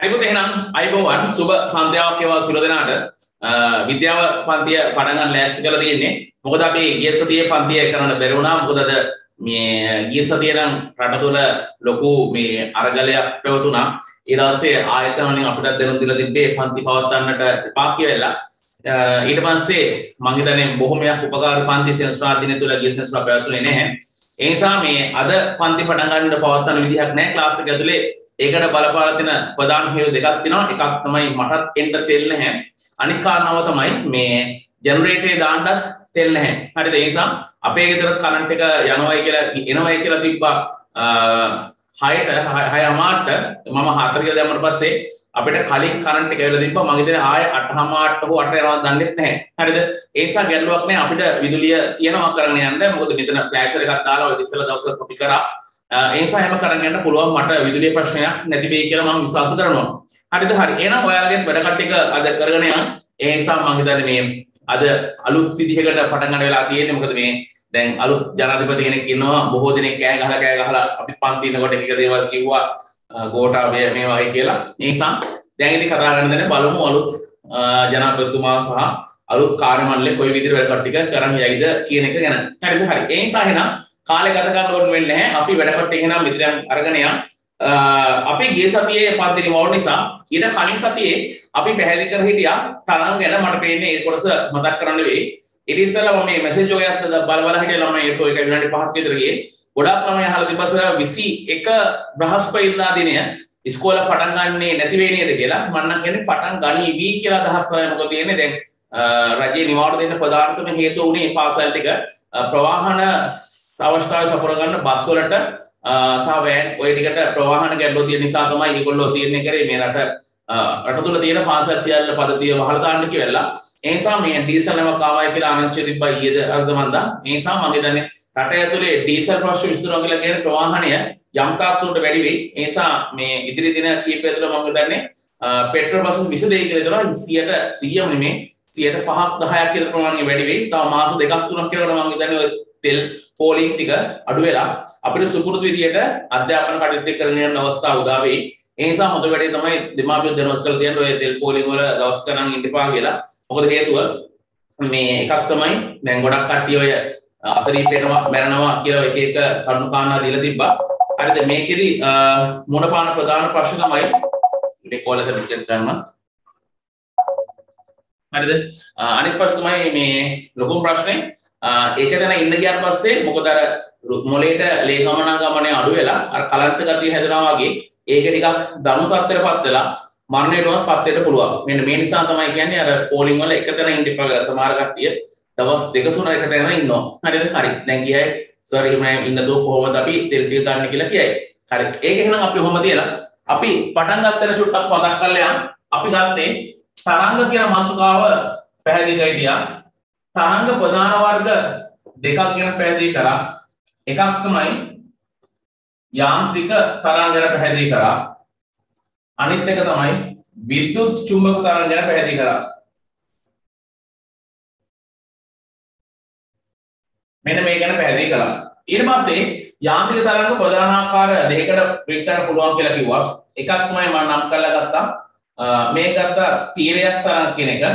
අයිබෝත් එහෙනම් අයිබෝවන් සුබ සන්ධ්‍යාවක් වේවා සියලු දෙනාට විද්‍යාව පන්තිය පටන් ගන්න ලෑස්ති කරලා තියෙන්නේ. මොකද අපි ගිය සතියේ පන්තිය කරන්න බැරි වුණා. මොකද අද මේ ගිය සතියේ නම් රට තුළ ලොකු මේ අරගලයක් පැවතුණා. ඊට පස්සේ ආයතන වලින් අපිට දැනුම් දීලා තිබ්බේ පන්ති පවත්වන්නට එපා කියලා. ඊට පස්සේ මම හිතන්නේ බොහොමයක් උපකාර පන්ති සෙනසුරාදා දින තුළ ගිය සෙනසුරාදා පැවතුනේ නැහැ. ඒ නිසා මේ අද පන්ති පටන් ගන්න පවත්වන්න විදිහක් නැහැ ක්ලාස් එක ඇතුලේ. ඒකට බලපාලා තියෙන ප්‍රධාන හේතු දෙකක් තියෙනවා. එකක් තමයි මටත් එන්න තෙල් නැහැ. අනිත් කාරණාව තමයි මේ ජෙනරේටරේ දාන්නත් තෙල් නැහැ. හරිද? ඒ නිසා අපේ ගෙදර කරන්ට් එක එනවයි කියලා තිබ්බා 6ට 6:00ට මම 4 කියලා දැම්මට පස්සේ අපිට කලින් කරන්ට් එක ඇවිල්ලා තිබ්බා. මම ඉතින් ආයෙ 8:00ට හෝ 8 යනවා දන්නෙත් නැහැ. හරිද? ඒ නිසා ගැටලුවක් නැහැ. අපිට විදුලිය තියනවා කරගෙන යන්න. මොකද මෙතන ෆ්ලෑෂර් එකක් දාලා ඔය ඉස්සෙල්ලා දවස්වල කොපි කරා. ඒ නිසා හැම කරගෙන යන්න පුළුවන්. මට විදුලිය ප්‍රශ්නයක් නැති වෙයි කියලා මම විශ්වාස කරනවා. හරිද? හරි. එහෙනම් ඔයාලගේ වැඩ කට්ටිය අද කරගෙන යන්න. ඒ නිසා මම හිතන්නේ මේ අද අලුත් විදිහකට පටන් ගන්න වෙලා තියෙන්නේ. මොකද මේ දැන් අලුත් ජනාධිපති කෙනෙක් ඉන්නවා. බොහෝ දෙනෙක් කෑ ගහලා අපි පන්ති ඉන්නකොට එක දේවල් කිව්වා. ගෝඨාභය මේ වගේ කියලා. ඒ නිසා දැන් ඉතින් කතා කරන්න දෙන්නේ බලමු අලුත් ජනාධිපතිතුමා සහ අලුත් කාර්යමණ්ඩලයේ කොයි විදිහට වැඩ කට්ටිය කරන් යයිද කියන එක ගැන. හරිද? හරි. ඒ නිසා එහෙනම් කාලය ගත ගන්න ඕන වෙන්නේ නැහැ. අපි වැඩ කට්ටිය එහෙනම් මිත්‍රයන් අරගෙන යන්. අපි ගිය සතියේ පන්ති නිමවුව නිසා ඊට කලින් සතියේ අපි පැහැදිලි කර හිටියා තරංග ගැන. මට පේන්නේ ඒ කොටස මතක් කරන්න වෙයි. ඊට ඉස්සෙල්ලා මම මේ මැසේජ් එකක් බල හිටියා ළමයි ඒක විනාඩි 5ක් විතර ගියේ. ගොඩක් ළමයි අහලා තිබ්බස 21 බ්‍රහස්පතින්දා දිනය ඉස්කෝල පටන් ගන්නේ නැති වෙයි නේද කියලා. මම නම් කියන්නේ පටන් ගනීවි කියලා අදහස් තමයි. මොකද තියෙන්නේ දැන් රජයේ නිවාඩු දෙන්න ප්‍රධානතම හේතුව උනේ පාසල් ටික ප්‍රවාහන අවස්ථාවේ සපුර ගන්න බස් වලට සහ වෑන් ඔය ටිකට ප්‍රවාහන ගැටලුව තියෙන නිසා තමයි ඒගොල්ලෝ තීරණය කරේ මේ රට තුල තියෙන පාසල් සියල්ල පද්ධතිය වහලා දාන්න කියලා. ඒ නිසා මේ ඩීසල් නමක් ආවයි කියලා ආරංචි තිබ්බා ඊයේද අර්ධ මන්දා. ඒ නිසා මම හිතන්නේ රට ඇතුලේ ඩීසල් ප්‍රශ්න විසඳනවා කියලා කියන ප්‍රවාහනය යම් තාක් දුරට වැඩි වෙයි. ඒ නිසා මේ ඉදිරි දින කිහිපය තුළ මම හිතන්නේ පෙට්‍රල් බස් විසඳෙයි කියලා හිතනවා. 100ම නෙමෙයි 5ක් 10ක් කියලා ප්‍රමාණය වැඩි වෙයි. තව මාස 2ක් 3ක් කියලා මම හිතන්නේ ඔය තෙල් පෝලිං ටික අඩු වෙලා අපිට සුපුරුදු විදියට අධ්‍යාපන කටයුතු කරන්න යන අවස්ථාව උදා වෙයි. ඒ නිසා හොඳ වැඩේ තමයි දෙමාපියෝ දැනුවත් කරලා තියෙන ඔය තෙල් පෝලිං වල දවස් ගණන් ඉන්න එපා කියලා. මොකද හේතුව මේ එකක් තමයි දැන් ගොඩක් කට්ටිය ඔය අසනීප වෙනවා මැරෙනවා කියලා එක එක කරුණු කාරණා දීලා තිබ්බා. හරිද? මේකෙදි මුණ පාන ප්‍රධාන ප්‍රශ්න තමයි මේ කෝල් එක ටිකට් ගන්න. හරිද? අනිත් ප්‍රශ්න තමයි මේ ලොකුම ප්‍රශ්නේ ඒක දැන ඉන්න ගියාට පස්සේ මොකද අර මොලේට ලේ ගමනාගමනය අඩු වෙලා අර කලන්ත ගතිය හැදෙනවා වගේ ඒක ටිකක් දණු තත්ත්වයටපත් වෙලා මරණයටපත් වෙන්න පුළුවන්. මෙන්න මේ නිසා තමයි කියන්නේ අර පෝලිං වල එක තැන ඉන්න ඉපා සමහර කට්ටිය දවස් 2-3 එක තැන ඉන්නවා. හරිද? හරි. දැන් කියයි සෝරි මම ඉන්න දෝ කොහොමද අපි තෙල් ටික ගන්න කියලා කියයි. හරි. ඒක එහෙනම් අපි කොහොමද කියලා අපි පටන් ගන්න චුට්ටක් මතක් කරලා යන්න. අපි ගත්තේ තරංග කියන මාතෘකාව පැහැදිලි කරගියා. තරංග ප්‍රධාන වර්ග දෙකක් ගැන පැහැදිලි කරා. එකක් තමයි යාන්ත්‍රික තරංග ගැන පැහැදිලි කරා. අනිත් එක තමයි විද්‍යුත් චුම්බක තරංග ගැන පැහැදිලි කරා. මෙන්න මේ ගැන පැහැදිලි කළා. ඊට පස්සේ යාන්ත්‍රික තරංග ප්‍රධාන ආකාර දෙකකට වෙන් කරන්න පුළුවන් කියලා කිව්වා. එකක් තමයි මම නම් කරලා ගත්තා. මේ ගත්ත තීරයක් තරංග කියන එක.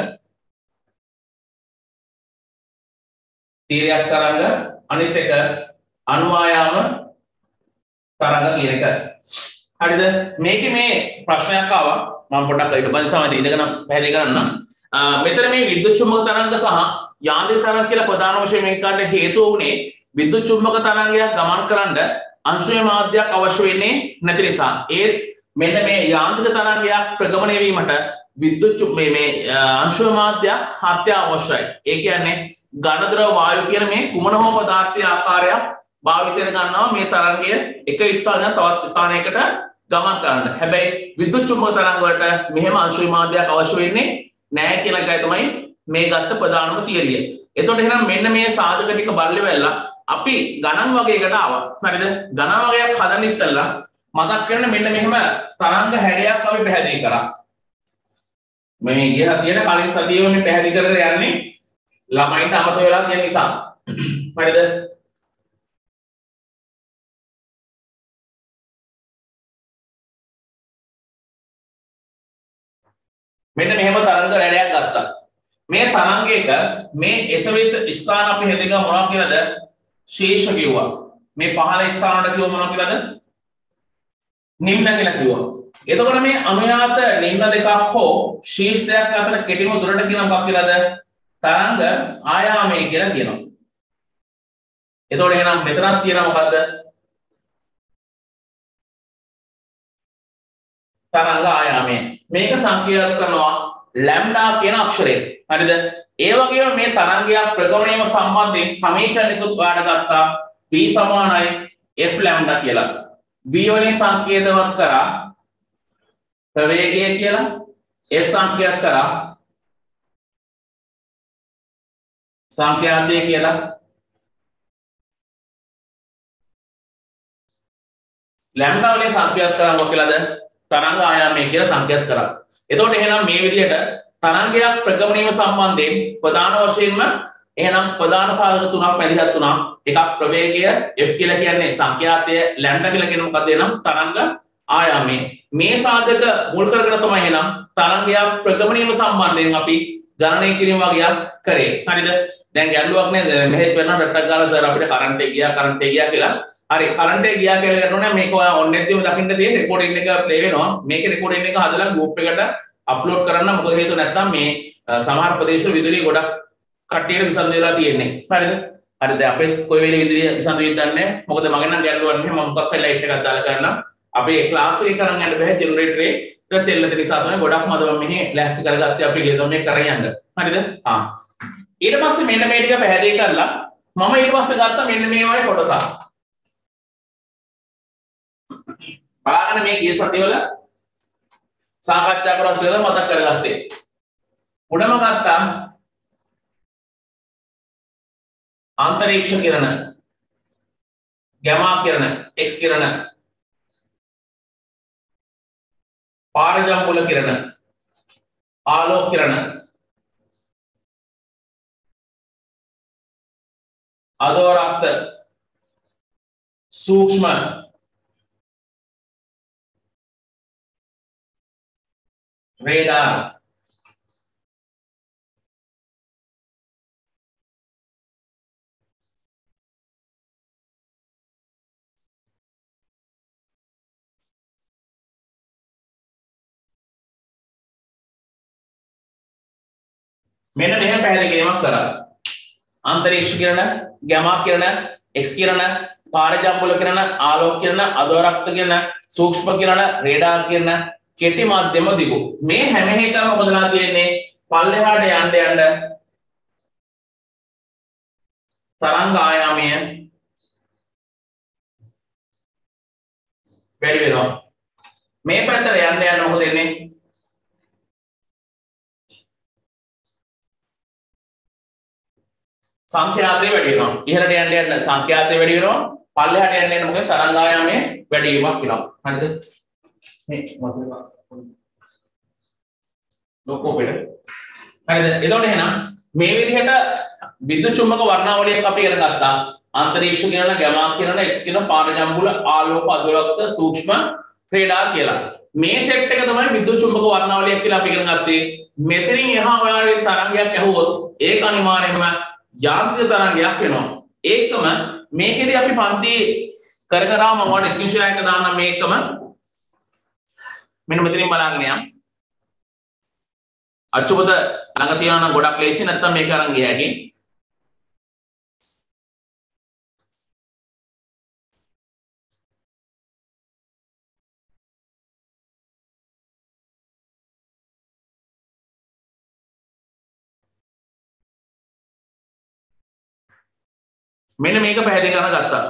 තීරයක් තරංග අනිත් එක අනුආයාම තරංග කියන එක. හරිද? මේකේ මේ ප්‍රශ්නයක් ආවා. මම පොඩ්ඩක් ඊට පස්සේ සමහර ඉඳගෙන පැහැදිලි කරන්නම්. මෙතන මේ විද්‍යුත් චුම්බක තරංග සහ යාන්ත්‍රික තරංග කියලා ප්‍රධාන වශයෙන් වෙන් කරන්න හේතුව උනේ විද්‍යුත් චුම්බක තරංගයක් ගමන් කරන්න අංශුමය මාධ්‍යයක් අවශ්‍ය වෙන්නේ නැති නිසා. ඒත් මෙන්න මේ යාන්ත්‍රික තරංගයක් ප්‍රගමණය වීමට විද්‍යුත් මේ අංශුමය මාධ්‍යයක් අත්‍යවශ්‍යයි. ඒ කියන්නේ ඝනද්‍රව වායු කියන මේ කුමන හෝ පදාර්ථයේ ආකාරයක් භාවිතයට ගන්නවා මේ තරංගය එක ස්ථානයක් තවත් ස්ථානයකට ගමන් කරන්න. හැබැයි විද්‍යුත් චුම්බක තරංග වලට මෙහෙම අංශුමය මාධ්‍යයක් අවශ්‍ය වෙන්නේ නැහැ කියන එකයි තමයි මේ ගත්ත ප්‍රධානම තියරිය. එතකොට එහෙනම් මෙන්න මේ සාධක ටික බල්ලේ වෙලා අපි ගණන් වගයකට ආවා. හරිද? ගණන් වගයක් හදන්න ඉස්සෙල්ලා මතක් කරන්න මෙන්න මෙහෙම තරංග හැඩයක් අපි පැහැදිලි කරා. මේ ගිය තියෙන කලින් සතියේ මේ පැහැදිලි කරලා යන්නේ ළමයින්ට අමතක වෙලා තියෙන නිසා. හරිද? මෙන්න මෙහෙම තරංග රැඩයක් ගත්තා. මේ තරංගයක මේ එසවිත ස්ථාන අපි හෙදින මොනවා කියලාද? ශීර්ෂ කිව්වා. මේ පහළ ස්ථානවලට කිව්ව මොනවා කියලාද? නිම්න කියලා කිව්වා. එතකොට මේ අනුයාත නිම්න දෙකක් හෝ ශීර්ෂ දෙකක් අතර කෙටිම දුරට කියන මොකක් කියලාද? තරංග ආයාමය කියලා කියනවා. එතකොට එහෙනම් මෙතනක් තියෙනවා මොකද්ද? තරංග ආයාමය. මේක සංකේත කරනවා ලැම්ඩා කියන අක්ෂරයෙන්. හරිද? ඒ වගේම මේ තරංගයක් ප්‍රගමණයම සම්බන්ධයෙන් සමීකරණයකුත් වාඩ ගත්තා. V සමානයි F ලැම්ඩා කියලා. V වලින් සංකේතවත් කරා ප්‍රවේගය කියලා. F සංකේත කරා සංඛ්‍යාතය කියලා. ලැම්ඩා වලින් සංකේත කරා මොකද කියලාද? තරංග ආයාමය කියලා සංකේත කරා. එතකොට එහෙනම් මේ විදිහට තරංගයක් ප්‍රගමණයම සම්බන්ධයෙන් ප්‍රධාන වශයෙන්ම එහෙනම් ප්‍රධාන සාධක තුනක් මැදිහත් වුණා. එකක් ප්‍රවේගය F කියලා කියන්නේ සංඛ්‍යාතය, ලැම්ඩා කියලා කියන්නේ මොකක්ද? එහෙනම් තරංග ආයාමය. මේ සාධක මුල් කරගෙන තමයි එහෙනම් තරංගයක් ප්‍රගමණයම සම්බන්ධයෙන් අපි ගණනය කිරීම වගේක් කරේ. හරිද? දැන් ගැටලුවක් නේද? මෙහෙත් වෙනවා ඩට්ටක් ගාලා සර් අපිට කරන්ට් එක ගියා කියලා. හරි කරන්ට් එක ගියා කියලා කියනෝනේ මේක ඔයා ඔන්නෙද්දිම දකින්න තියෙන රෙකෝඩින් එක ප්ලේ වෙනවා. මේකේ රෙකෝඩින් එක හදලා ගෲප් එකට අප්ලෝඩ් කරන්න. මොකද හේතුව නැත්නම් මේ සමහර ප්‍රදේශවල විදුලිය ගොඩක් කට්ටියට විසඳ වෙලා තියෙන්නේ. හරිද? හරි දැන් අපේ කොයි වෙලේ විදුලිය විසඳ වෙන්නේ නැහැ. මොකද මගෙන් නම් ගැටලුවක් නැහැ. මම මොකක් හරි ලයිට් එකක් දාලා කරන්නම්. අපේ ක්ලාස් එකේ කරන් යන්න බෑ ජෙනරේටරේ. ඒක තෙල්ලද නිසා තමයි ගොඩක් මම මෙහි ලෑස්ති කරගත්තේ අපි ගෙදරේ කරන් යන්න. හරිද? ඊට පස්සේ මෙන්න මේ ටික පැහැදිලි කරලා මම ඊට පස්සේ ගත්තා මෙන්න මේ වගේ කොටසක්. බලන්න මේ ගිය සතියවල සාකච්ඡා කරලා සියල්ල මතක් කරගත්තේ. උඩම ගත්තා අන්තරීක්ෂ කිරණ, ගැමා කිරණ, X කිරණ, පාරජම්බුල කිරණ, ආලෝක කිරණ, අදෝරක්ත, සූක්ෂම, රේඩාර්, මෙන්න මෙහෙම පැහැදිලි කිරීමක් කරා. අන්තරීක්ෂ කිරණ, ගැමා කිරණ, X කිරණ, පාරජම්බුල කිරණ, ආලෝක කිරණ, අදෝරක්ත කිරණ, සූක්ෂම කිරණ, රේඩාර් කිරණ, කෙටි මධ්‍යම දිගු. මේ හැම එකම මොකදලා තියෙන්නේ? පල්ලෙහාට යන්න යන්න තරංග ආයාමය වැඩි වෙනවා. මේ පැත්තට යන්න යන්න මොකද වෙන්නේ? සංඛ්‍යාතය වැඩි වෙනවා. ඉහළට යන්න යන්න සංඛ්‍යාතය වැඩි වෙනවා. පල්ලෙහාට යන්න යන්න මොකද තරංග ආයාමය වැඩි වීමක් වෙනවා. හරිද? මේ මොකද? ලොකෝ පෙළ. හරිද? එතකොට එහෙනම් මේ විදිහට විද්‍යුත් චුම්බක වර්ණාවලියක් අපි ඉගෙන ගත්තා. අන්තරීක්ෂ කිරණ, ගැමා කිරණ, X කිරණ, පාරජම්බුල, ආලෝක, අදෝරක්ත, සූක්ෂම, රේඩාර් කියලා. මේ සෙට් එක තමයි විද්‍යුත් චුම්බක වර්ණාවලියක් කියලා අපි ඉගෙන ගත්තේ. මෙතනින් එහා ඔයාලගේ තරංගයක් ඇහුවොත් ඒක අනිවාර්යයෙන්ම යාන්ත්‍රික තරංගයක් වෙනවා. ඒකම මේකෙදි අපි පන්ති කර කරා මම ඔයාලට ස්ක්‍රීන්ෂොට් එකක් දාන්නම් මේකම. මෙන්න මෙතනින් බලාගෙන යන්න. අච්චුපත ළඟ තියනවා නම් ගොඩක් ලේසි නැත්නම් මේක අරන් ගිය හැකි. මෙන්න මේක පැහැදිලි කරන්න ගත්තා.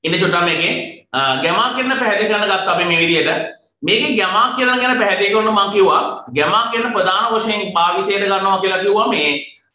ඉන්න චුට්ටක් මේකේ ගැමා කියන පැහැදිලි කරන්න ගත්තා අපි මේ විදිහට. මේකේ ගැමා කියන ගැන පැහැදිලි කරන මම කිව්වා ගැමා කියන ප්‍රධාන වශයෙන් භාවිතයට ගන්නවා කියලා කිව්වා මේ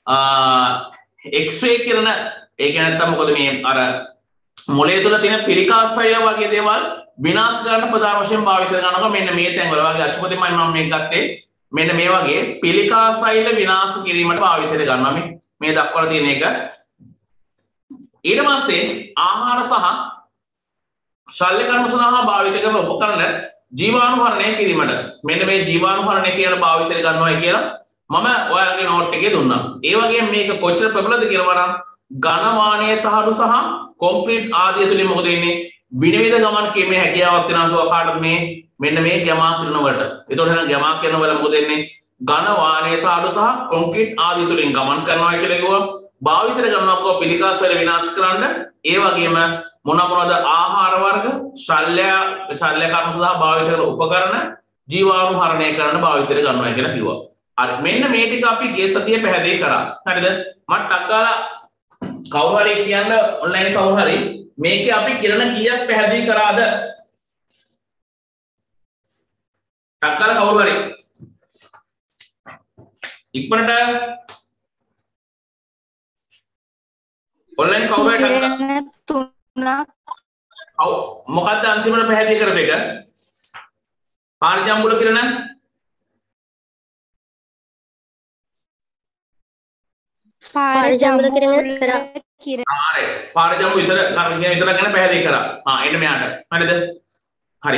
X-ray කිරණ ඒ කියන්නේ නැත්තම් මොකද මේ අර මොළය තුළ තියෙන පිළිකාසය වගේ දේවල් විනාශ කරන්න ප්‍රධාන වශයෙන් භාවිතයට ගන්නවා. මෙන්න මේ තැන් වල වගේ අච්චුපතෙන් මම මේක ගත්තේ. මෙන්න මේ වගේ පිළිකාසයිල විනාශ කිරීමට භාවිතයට ගන්නවා මේ දක්වලා තියෙන එක. ඊට පස්සේ ආහාර සහ ශල්‍ය කර්ම සඳහා භාවිත කරන උපකරණ ජීවාණුහරණය කිරීමට මෙන්න මේ ජීවාණුහරණය කියන භාවිතයට ගන්නවායි කියලා මම ඔයාලගේ නෝට් එකේ දුන්නා. ඒ වගේම මේක කොච්චර ප්‍රබලද කියලා බලන්න ඝන වාණයේ තහඩු සහ කොන්ක්‍රීට් ආදිය තුලින් මොකද වෙන්නේ විනිවිද ගමන් කිරීමේ හැකියාවක් වෙනවා කාටද මේ මෙන්න මේ ගැමා කිරණ වලට. එතකොට එහෙනම් ගැමා කිරණ වල මොකද වෙන්නේ ඝන වාණයේ තහඩු සහ කොන්ක්‍රීට් ආදිය තුලින් ගමන් කරනවා කියලා කිව්වා. භාවිතයට ගන්නවා පිළිකාස වල විනාශ කරන්න. ඒ වගේම මොනවාද ආහාර වර්ග ශල්‍ය කර්ම සඳහා භාවිත කරන උපකරණ ජීවාණු හරණය කරන්න භාවිතයට ගන්නවා කියලා කිව්වා. හරි මෙන්න මේ ටික අපි ගිය සතියේ පැහැදිලි කරා. හරිද? මට ටක් ගාලා කවුරු හරි කියන්න ඔන්ලයින් කවුරු හරි මේකේ අපි කිරණ කීයක් පැහැදිලි කරාද? ටක් ගාලා කවුරු හරි ඉක්මනට ඔන්ලයින් කවුරු හරි ටක් මොකක්ද අන්තිමට පැහැදිලි කරපු එක? පාරිජම්බුල කිරණ පාරිජම්බුල කිරණ කරා. හරි පාරිජම්බු විතර විතර ගැන පැහැදිලි කරා. එන්න මෙයාට. හරිද? හරි.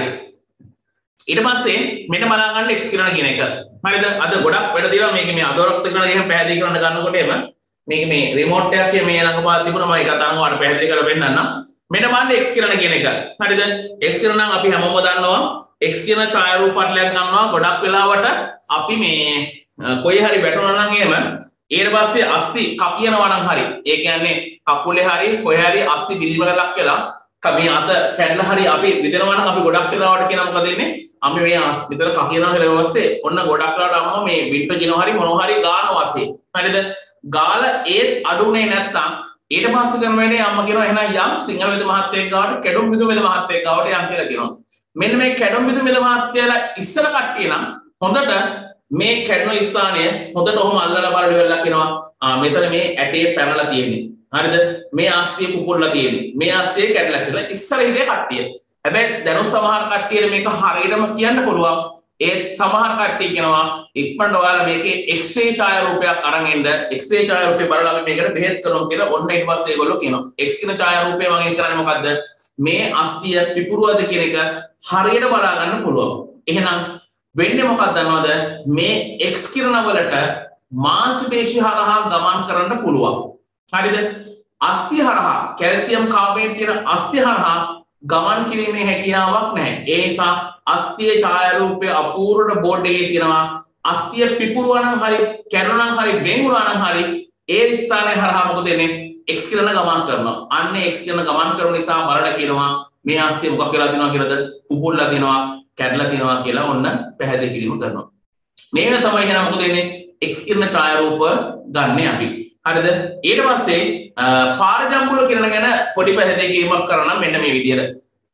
ඊට පස්සේ මෙන්න බලා ගන්න X කිරණ කියන එක. හරිද? අද ගොඩක් වැඩ දිනවා මේක මේ අදවරක්ත කරන එක පැහැදිලි කරන්න ගන්නකොට එම මේක මේ රිමෝට් එකක් මේ ළඟපාත තිබුණා මම ඒක තරම් ඔයාලට පැහැදිලි කරලා පෙන්නන්නම්. මෙන්න බලන්න X කිරණ කියන එක. හරිද? X කිරණ නම් අපි හැමෝම දන්නවා X කියන ඡායාරූප පටලයක් ගන්නවා ගොඩක් වෙලාවට අපි මේ කොයි හරි වැටුණා නම් එහෙම ඊට පස්සේ අස්ති කපියනවා නම් හරි. ඒ කියන්නේ කකුලේ හරි කොහේ හරි අස්ති බිලිමකට ලක් වෙලා මේ අත කැඩලා හරි අපි විදෙනවා නම් අපි ගොඩක් වෙලාවට කියන මොකද වෙන්නේ? අපි මේ විතර කපියනවා කියලා ඊපස්සේ ඔන්න ගොඩක් වෙලාවට අම්මා මේ වින්ටර්ජිනෝ හරි මොනවා හරි ගානවා අතේ. හරිද? ගාලා ඒත් අඩුනේ නැත්තම් ඊට පස්සේ කරන වෙලේ අම්මා කියනවා එහෙනම් යම් සිංහල වෙද මහත්තයෙක් ගාවට කැඩුම් බිදු වෙද මහත්තයෙක් ගාවට යම් කියලා කියනවා. මෙන්න මේ කැඩුම් බිදු වෙද මහත්තයලා ඉස්සර කට්ටිය නම් හොඳට මේ කැඩුණු ස්ථානය හොඳට ඔහොම අල්ලලා බලලා ඉවරලා කියනවා මෙතන මේ ඇටේ පැනලා තියෙන්නේ. හරිද? මේ ආස්තිය පුපුරලා තියෙන්නේ. මේ ආස්තිය කැඩලා කියලා ඉස්සර හිටිය කට්ටිය. හැබැයි දැන් සමහර කට්ටියට මේක හරියටම කියන්න පුළුවන්. ඒත් සමහර කට්ටිය කියනවා ඉක්මනට ඔයාලා මේකේ X-ray ඡායාරූපයක් අරන් එන්න X-ray ඡායාරූපේ බලලා අපි මේකට බෙහෙත් කරමු කියලා ඔන්න ඊට පස්සේ ඒගොල්ලෝ කියනවා X කියන ඡායාරූපේ වගේ කරන්නේ මොකද්ද මේ අස්තිය පිපුරුවද කියන එක හරියට බලා ගන්න පුළුවන්. එහෙනම් වෙන්නේ මොකක්ද දන්නවද මේ X කිරණ වලට මාංශපේශි හරහා ගමන් කරන්න පුළුවන්. හරිද? අස්ති හරහා කැල්සියම් කාබනේට් කියන අස්ති හරහා ගමන් කිරීමේ හැකියාවක් නැහැ. ඒ නිසා අස්තිය ඡායාරූපය අපූර්වට බෝඩ් එකේ තියෙනවා. අස්තිය පිපුරුවා නම් හරි කැඩුණා නම් හරි වෙන්ගුණා නම් හරි ඒ ස්ථානයේ හරහා මොකද වෙන්නේ? X කිරණ ගමන් කරනවා. අන්න X කිරණ ගමන් කරන නිසා බලන්න කියනවා මේ අස්තිය මොකක් වෙලා තියෙනවා කියලාද? පුපුරලා තියෙනවා, කැඩලා තියෙනවා කියලා ඔන්න පැහැදිලි කිරීම කරනවා. මේක තමයි එහෙනම් මොකද වෙන්නේ? X කිරණ ඡායාරූප ගන්න අපි. හරිද? ඊට පස්සේ පාරජම්බුල කිරණ ගැන පොඩි පැහැදිලි කිරීමක් කරනවා මෙන්න මේ විදිහට.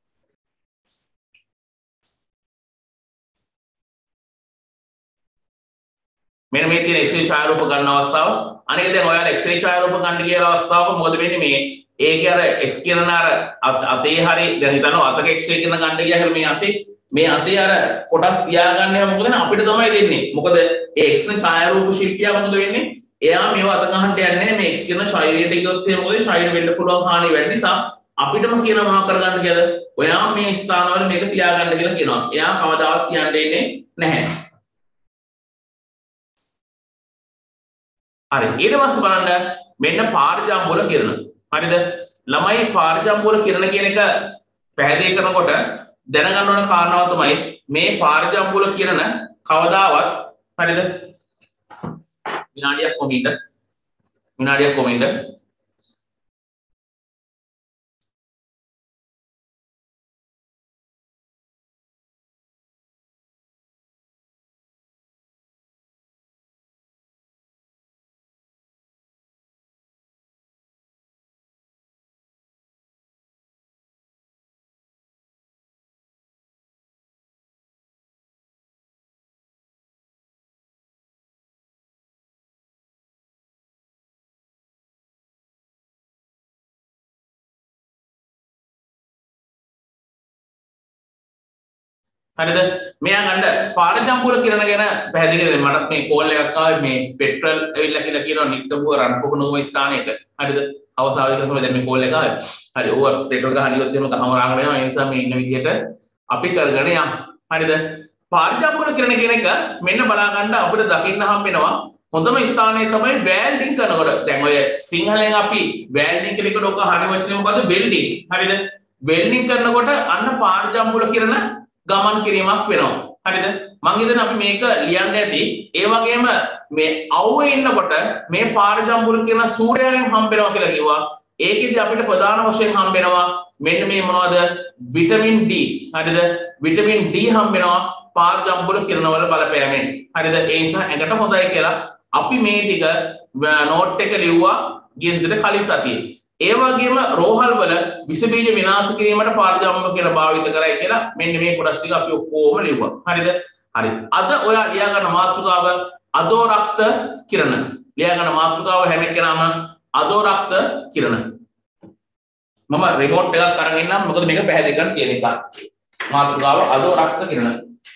මෙන්න මේ තියෙන X-ray ඡායාරූප ගන්න අවස්ථාව. අනික දැන් ඔයාලා X-ray ඡායාරූප ගන්න කියන අවස්ථාවක මොකද වෙන්නේ මේ ඒකේ අර X කිරණ අර අතේ හරි දැන් හිතනවා අතක X-ray කිරණ ගන්න ගියා කියලා මේ අතේ අර කොටස් තියාගන්න හැම මොකද අපිට තමයි දෙන්නේ. මොකද ඒ X-ray ඡායාරූප ශිල්පියා මොකද වෙන්නේ? එයා මේව අත ගහන්න යන්නේ මේ X කියන ශරීරයට ගියොත් එහෙම මොකද ශරීර වෙන්න පුළුවන් හානිය වැඩි නිසා අපිටම කියන මොනවා කරගන්න කියලාද? ඔයා මේ ස්ථානවල මේක තියාගන්න කියලා කියනවා. එයා කවදාවත් කියන්න දෙන්නේ නැහැ. හරි ඊට පස්සේ බලන්න මෙන්න පාරිජම්බුල කිරණ. හරිද? ළමයි පාරිජම්බුල කිරණ කියන එක පැහැදිලි කරනකොට දැනගන්න ඕන කාරණාව තමයි මේ පාරිජම්බුල කිරණ කවදාවත් හරිද? විනාඩියක් කොමින්ද හරිද මෙයා ගන්න පාරජම්පුල කිරණ ගැන පැහැදිලි කරේ මටත් මේ කෝල් එකක් ආවේ මේ පෙට්‍රල් ඇවිල්ලා කියලා කියනවා නික්ටබුව රන්පොකුණුම ස්ථානයට හරිද අවසානයේ තමයි දැන් මේ කෝල් එක ආවේ හරි ඕව පෙට්‍රල් ගහන ඉවත් වෙනම ගහම රාගන වෙනවා ඒ නිසා මේ ඉන්න විදිහට අපි කරගෙන යමු හරිද පාරජම්පුල කිරණ කියන එක මෙන්න බලා ගන්න අපිට දකින්න හම්බෙනවා හොඳම ස්ථානය තමයි වෙල්ඩින් කරනකොට දැන් ඔය සිංහලෙන් අපි වෙල්ඩින් කියන එකට ඔක හරි වචනේ මොකද්ද වෙල්ඩින් හරිද වෙල්ඩින් කරනකොට අන්න පාරජම්පුල කිරණ ගමන් කිරීමක් වෙනවා හරිද මං හිතන්නේ අපි මේක ලියන්න ඇති ඒ වගේම මේ අවුවේ ඉන්නකොට මේ පාරජම්පුල කියන සූර්යයෙන් හම්බෙනවා කියලා කිව්වා ඒකෙදි අපිට ප්‍රධාන වශයෙන් හම්බෙනවා මෙන්න මේ මොනවද විටමින් D හරිද විටමින් D හම්බෙනවා පාරජම්පුල කිරණ වල බලපෑමෙන් හරිද ඒ නිසා ඇඟට හොඳයි කියලා අපි මේ ටික නෝට් එක ලිව්වා ගිය සතියේ කලින් සතියේ ඒ වගේම රෝහල් වල විස බීජ විනාශ කිරීමට පාරජම්පුල කියලා භාවිත කරයි කියලා මෙන්න මේ කොටස් ටික අපි ඔක්කොම ලිව්වා හරිද හරි අද ඔයා ලියා ගන්න මාතෘකාව අදෝරක්ත කිරණ ලියා ගන්න මාතෘකාව හැම එකනම අදෝරක්ත කිරණ මම රිමෝට් එකක් අරන් ඉන්නම් මොකද මේක පැහැදිලි කරන්න තියෙන නිසා මාතෘකාව අදෝරක්ත කිරණ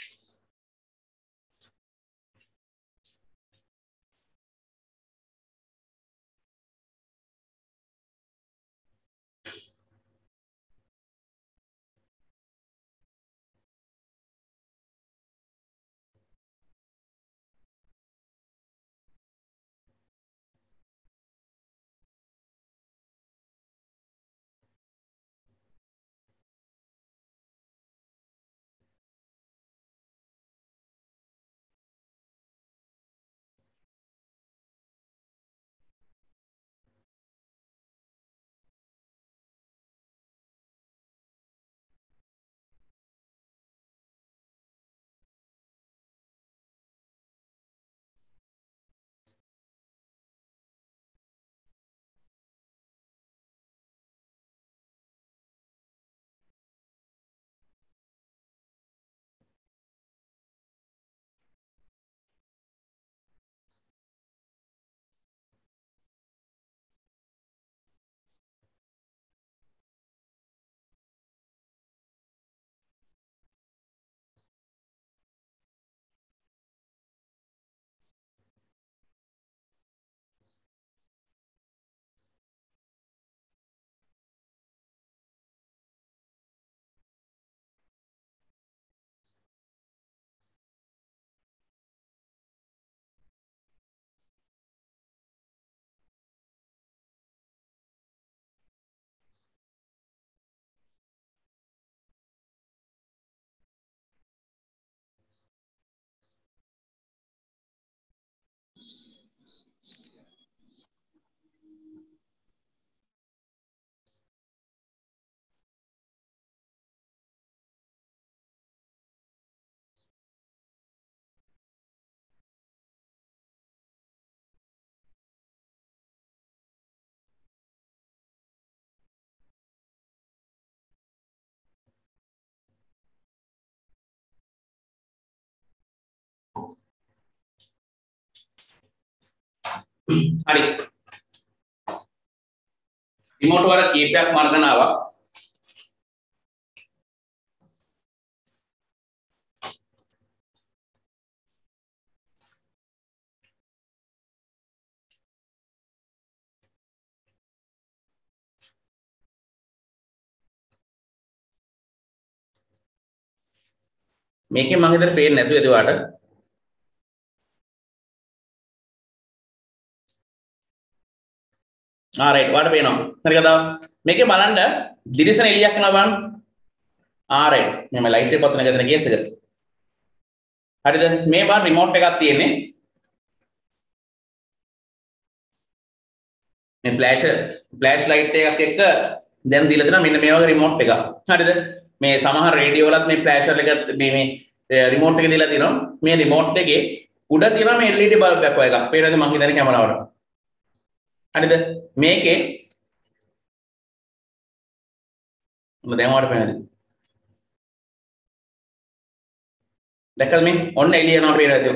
හරි රිමෝට් වල කීපයක් මර්ගන ආවා මේකේ මම හිතන්නේ පේන්නේ නැතුව එදුවාට right වාට පේනවා හරි කතාව මේකේ බලන්න දිලිසෙන එළියක් යනවා බලන්න right මම ලයිට් එක පතන ගෙදර ගේස් එක හරිද මේ බාර රිමෝට් එකක් තියෙන්නේ මේ ෆ්ලෑෂ් ලයිට් එකක් එක්ක දැන් දීලා දෙනවා මෙන්න මේ වගේ රිමෝට් එකක් හරිද මේ සමහර රේඩියෝ වලත් මේ ෆ්ලෑෂර් එක මේ රිමෝට් එක දීලා තියෙනවා මේ රිමෝට් එකේ උඩ තියෙනවා මේ LED බල්බ් එකක් වගේ එකක් පේනද මං හිතන්නේ කැමරාවට හරිද මේකේ මම දැන් ඔයාලට පේනද දැක්කද මේ ඔන්න එළිය යනවා පේනද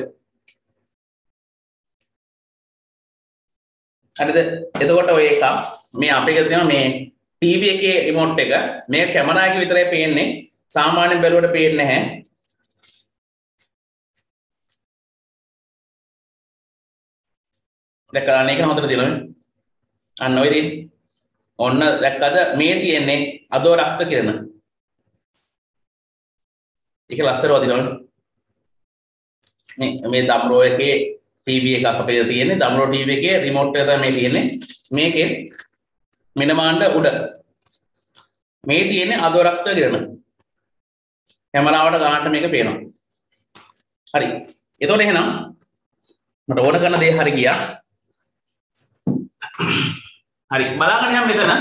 හරිද එතකොට ඔය එක මේ අපේ ගෙදර තියෙනවා මේ ටීවී එකේ රිමෝට් එක මේ කැමරා එකේ විතරයි පේන්නේ සාමාන්‍යයෙන් බැලුවට පේන්නේ නැහැ දැක්කද අනේක හොඳට තියෙනවනේ අන්න ඔය තියෙන්නේ ඔන්න දැක්කද මේ තියෙන්නේ අදෝ රක්ත කිරණ ඒක ලස්සර වදිනවනේ මේ දම්රෝ එකේ ටීවී එකක් අපේ තියෙන්නේ දම්රෝ ටීවී එකේ රිමෝට් එක තමයි තියෙන්නේ මේකේ මෙන්න මාණ්ඩ උඩ මේ තියෙන්නේ අදෝ රක්ත කිරණ කැමරාවට ගන්නට මේක පේනවා හරි එතකොට එහෙනම් මට ඕන කරන දේ හරි ගියා හරි බලාගන්න යන්න මෙතන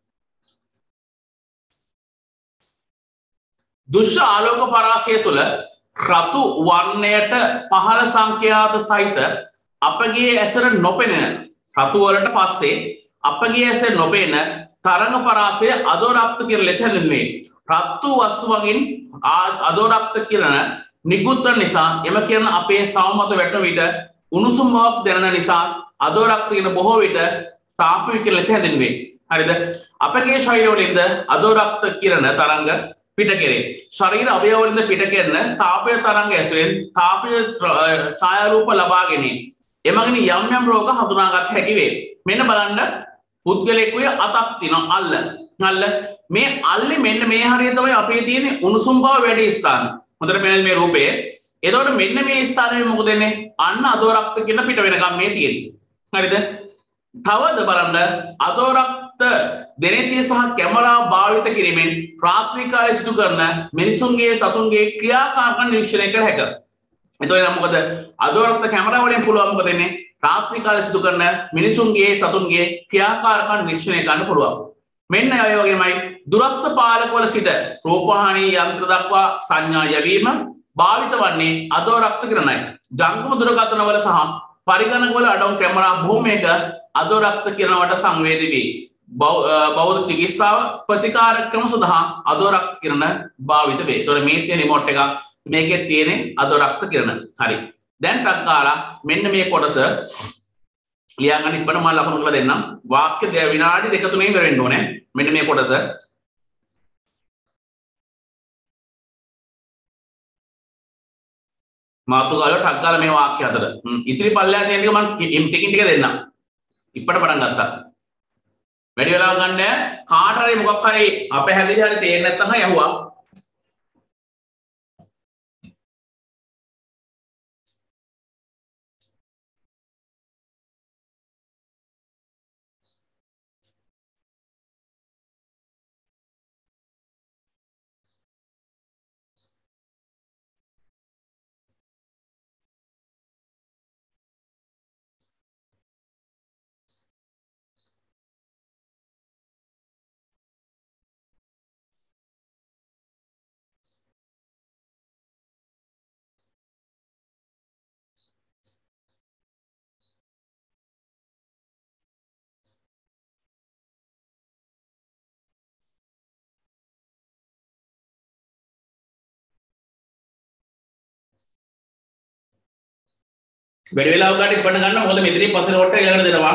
දුෂ්‍ය ආලෝක පරාසය තුල රතු වර්ණයට පහළ සංඛ්‍යාත සහිත අපගේ ඇසට නොපෙනෙන රතු වලට පස්සේ අපගේ ඇසට නොපෙනෙන තරංග පරාසය අදෝරක්ත කිරණ ලෙස හැඳින්වේ. රතු වස්තුවකින් අදෝරක්ත කිරණ නිකුත් වන නිසා එම කිරණ අපේ සම මත වැටෙන විට උණුසුම් බවක් දැනෙන නිසා අදෝරක්ත කිරණ බොහෝ විට තාප විකිරණ ලෙස හැඳින්වේ. හරිද? අපගේ ශරීරවලින්ද අදෝරක්ත කිරණ තරංග පිට කෙරේ. ශරීර අවයවවලින්ද පිට කෙරෙන තාපය තරංග ඇසුරෙන් තාපීය ඡායාරූප ලබා ගැනීම. එමගින් යම් යම් රෝග හඳුනාගත හැකි වේ. මෙන්න බලන්න පුද්ගලයෙකුගේ අතක් තියෙනවා අල්ල. අල්ල මේ අල්ලේ මෙන්න මේ හරිය තමයි අපේ තියෙන උණුසුම් බව වැඩි ස්ථාන. හොඳට පේනද මේ රූපය? එතකොට මෙන්න මේ ස්ථානයේ මොකද වෙන්නේ? අන්න අදෝරක්ත කියන පිට වෙනකම් මේ තියෙන්නේ. හරිද? තවද බලන්න අදෝරක්ත දෙනෙතිය සහ කැමරා භාවිත කිරීමෙන් රාත්‍රී කාලයේ සිදු කරන මිනිසුන්ගේ සතුන්ගේ ක්‍රියාකාරකම් නිරීක්ෂණය කර හැකියි. එතකොට මොකද අදෝරක්ත කැමරා වලින් පුළුවන් මොකද වෙන්නේ? රාත්‍රී කාලයේ සිදු කරන මිනිසුන්ගේ සතුන්ගේ ක්‍රියාකාරකම් නිරීක්ෂණය කරන්න පුළුවන්. මෙන්න ඒ වගේමයි දුරස්ථ පාලකවල සිට රූපවාහිනී යන්ත්‍ර දක්වා සංඥා යැවීම භාවිත වන්නේ අදෝරක්ත කිරණයි. ජංගම දුරකථනවල සහ පරිගණකවල අඩංගු කැමරා බොහෝමයක අදෝරක්ත කිරණවට සංවේදී වේ. බෞද්ධ චිකිත්සාව ප්‍රතිකාර ක්‍රම සඳහා අදෝරක්ත කිරණ භාවිත වේ. ඒතකොට මේ තියෙන රිමෝට් එක මේකේ තියෙන අදෝරක්ත කිරණ. හරි. දැන් ටක් ගාලා මෙන්න මේ කොටස ලියාගන්න ඉබ්බට මම ලකුණු කරලා දෙන්නම්. වාක්‍ය විනාඩි 2-3 ඉවර වෙන්න ඕනේ. මෙන්න මේ කොටස මාතුකාල ටක් ගාලා මේ වාක්‍ය හතර. ඉතිරි පල්ලයට යන එක මම ටිකින් ටික දෙන්නම්. ඉබ්බට පටන් ගත්තා. වැඩි වෙලාවක් ගන්න කාට හරි මොකක් හරි අපේ හැදිලි හරි තේරෙන්නේ නැත්නම් යහුවා වැඩි වෙලාවක් ගන්න ඉබ්බට ගන්න මොකද මෙතනින් පස්සේ නෝට් එක ඊළඟට දෙනවා.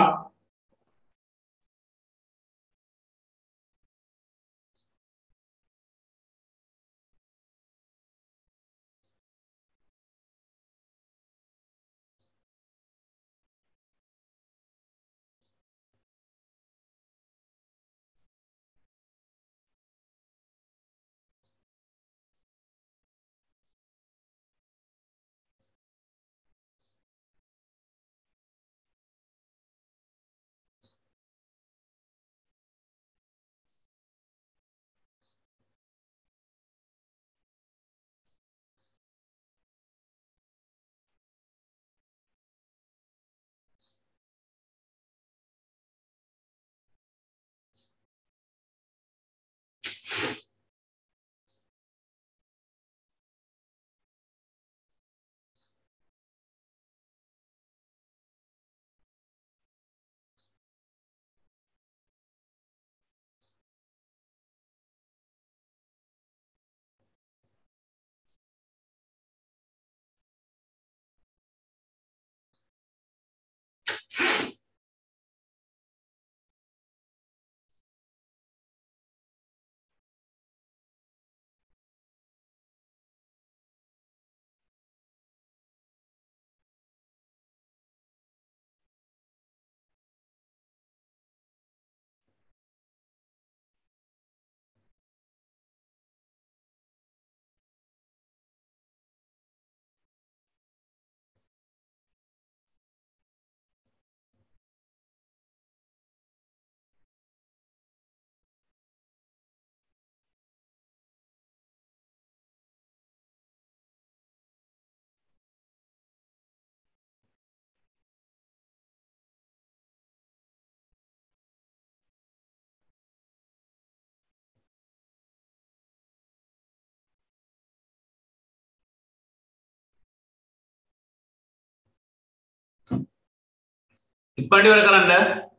ඉක්මනට ඉවර කරන්න.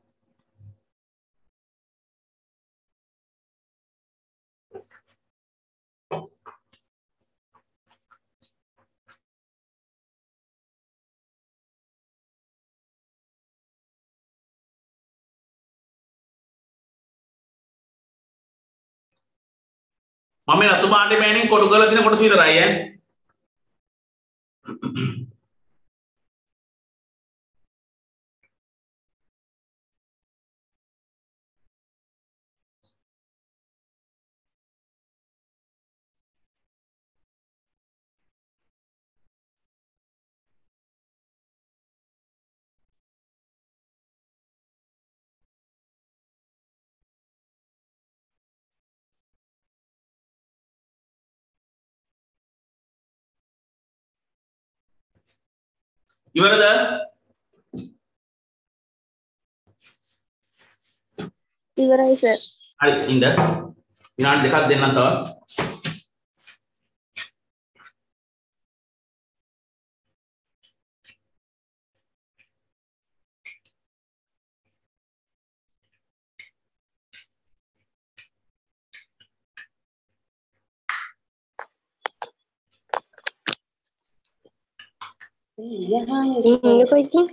මම මේ රතු පාටේ පෑනින් කොටු කරලා තියෙන කොටස විතරයි ඈ. ඉවරද? ඉවරයි සර්. හරි ඉන්න. විනාඩි දෙකක් දෙන්නම් තව. ඉන්නකෝ ඉතින්.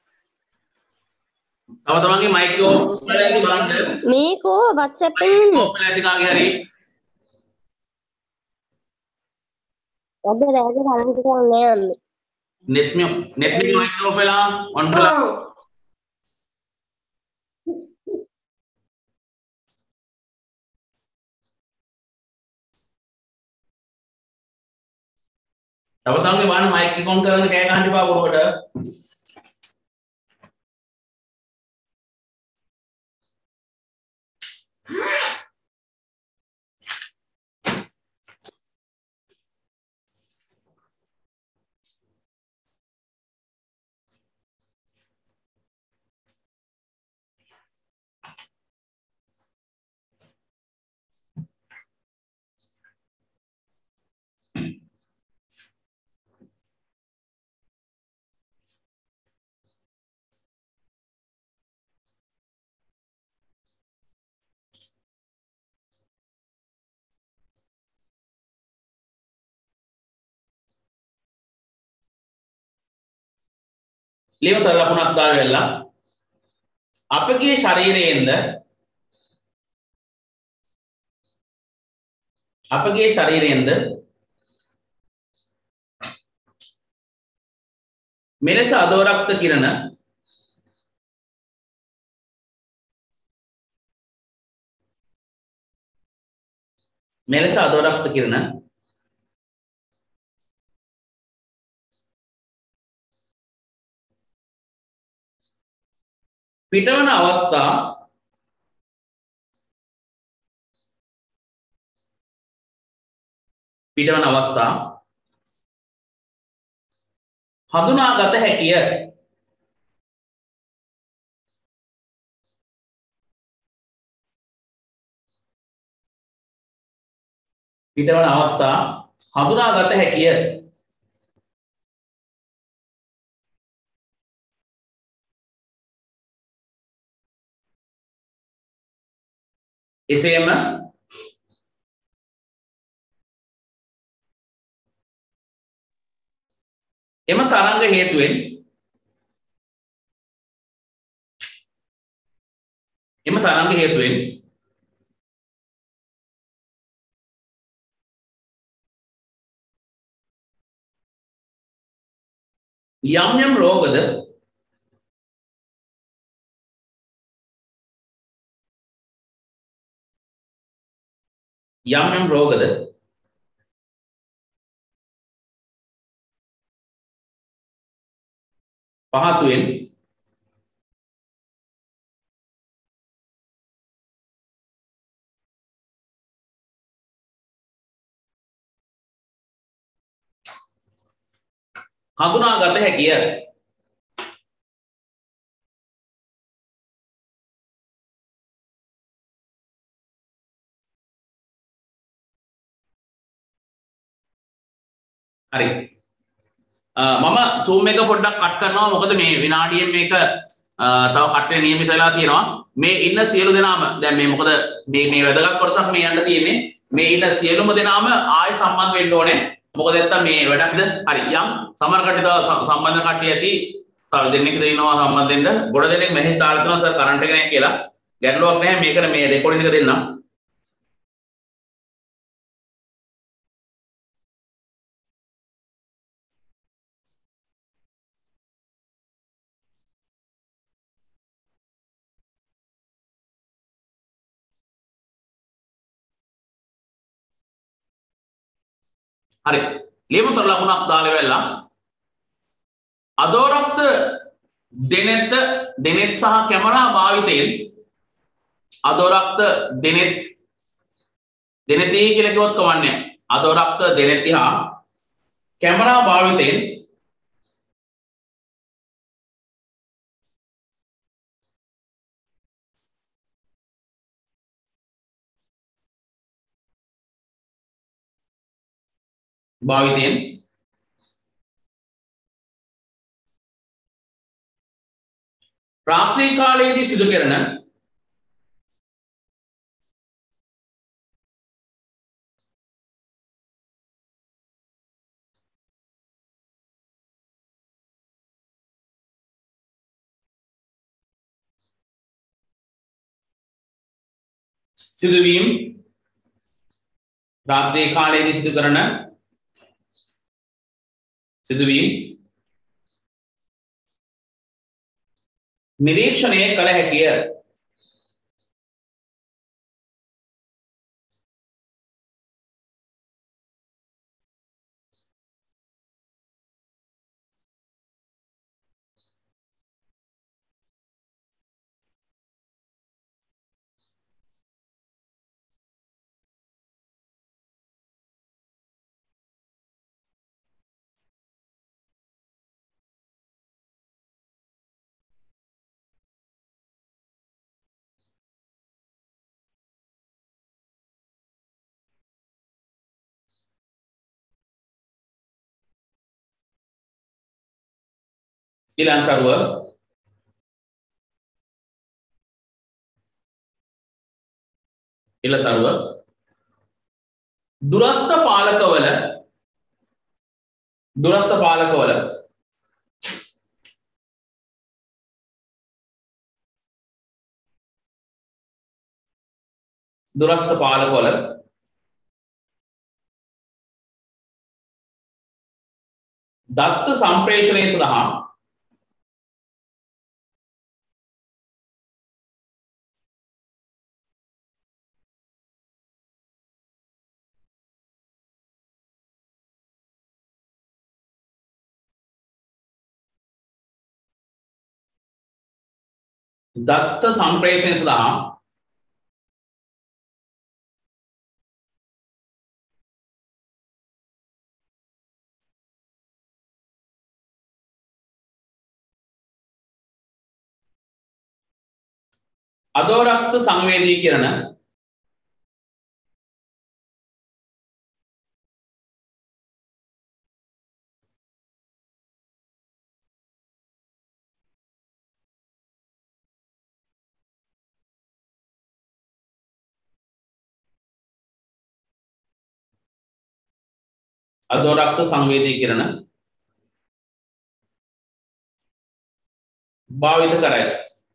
තව තමන්ගේ මයික් එක ඕෆ් කරලා ඇති බලන්න. මේකෝ WhatsApp එකෙන් එන්නේ. ඕෆ් කරලා ඇති කාගේ හරි. අද රැට කලින් කියන්නේ යන්නේ. net මයික් ඕෆ් වෙලා ඔන් කරලා. තව තමන්ගේ බලන්න මයික් එක ඔන් කරන්න කෑ ගහන්න එපා බොරුවට. ලියවතර ලකුණක් දාගලා අපගේ ශරීරයෙන්ද මෙලෙස අදෝරක්ත කිරණ පිටවන අවස්ථා හඳුනාගත හැකිය. පිටවන අවස්ථා හඳුනාගත හැකිය. එසේම එම තරංග හේතුවෙන් යම් රෝගද පහසුවෙන් හඳුනාගත හැකිය. හරි. මම zoom එක පොඩ්ඩක් කට් කරනවා මොකද මේ විනාඩියෙන් මේක තව කට්ටිය නියමිත වෙලා තියෙනවා. මේ ඉන්න සියලු දෙනාම දැන් මේ මොකද මේ වැදගත් කොටසක් මේ යන්න තියෙන්නේ. මේ ඉන්න සියලුම දෙනාම ආයෙ සම්බන්ධ වෙන්න ඕනේ. මොකද නැත්තම් මේ වැඩක්ද? හරි. යම් සමහර කට්ටිය තව සම්බන්ධ කට්ටිය ඇති. තව දෙන්නෙක් දෙනවා සම්බන්ධ වෙන්න. ගොඩ දෙනෙක් මෙහෙන් දාලා තියෙනවා සර් කරන්ට් එක නැහැ කියලා. ගැටලුවක් නැහැ. මේකට මේ රෙකෝඩින් එක දෙන්නම්. හරි. ලියමුතර ලකුණක් දාලා වෙලා. අදෝරක්ත දෙනෙත් සහ කැමරා භාවිතයෙන් අදෝරක්ත දෙනෙතී කියලා කිව්වොත් කවන්නේ. අදෝරක්ත දෙනෙත් හා කැමරා භාවිතයෙන් රාත්‍රී කාලයේදී සිදු කරන සිදුවීම් රාත්‍රී කාලයේදී සිදු කරන සිදුවීම් නිරීක්ෂණය කළ හැකිය. ඊළඟ තරුව දුරස්ථ පාලකවල දත්ත සම්ප්‍රේෂණය සඳහා අදෝරක්ත සංවේදීකරණ භාවිත කරයි.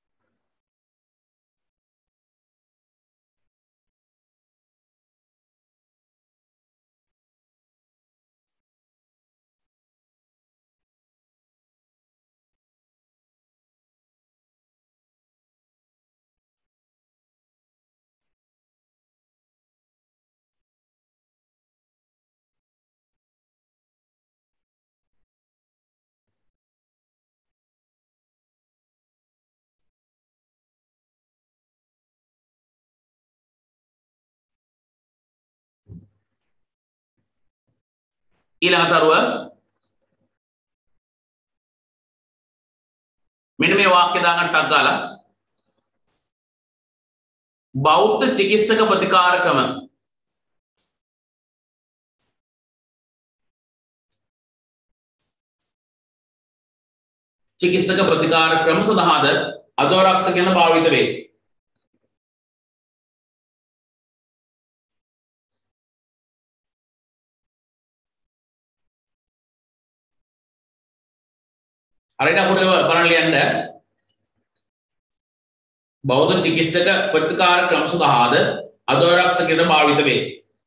ඊළඟ තරුව මෙන්න මේ වාක්‍ය දාගන්න ටක් ගාලා බෞද්ධ චිකිත්සක ප්‍රතිකාර ක්‍රම සඳහාද අදෝරක්ත කියන භාවිත වේ. හරියට අපිට බලන්න ලියන්න බෞද්ධ චිකිත්සක ප්‍රතිකාර ක්‍රම සඳහාද අදෝරක්ත කියන භාවිත වේ.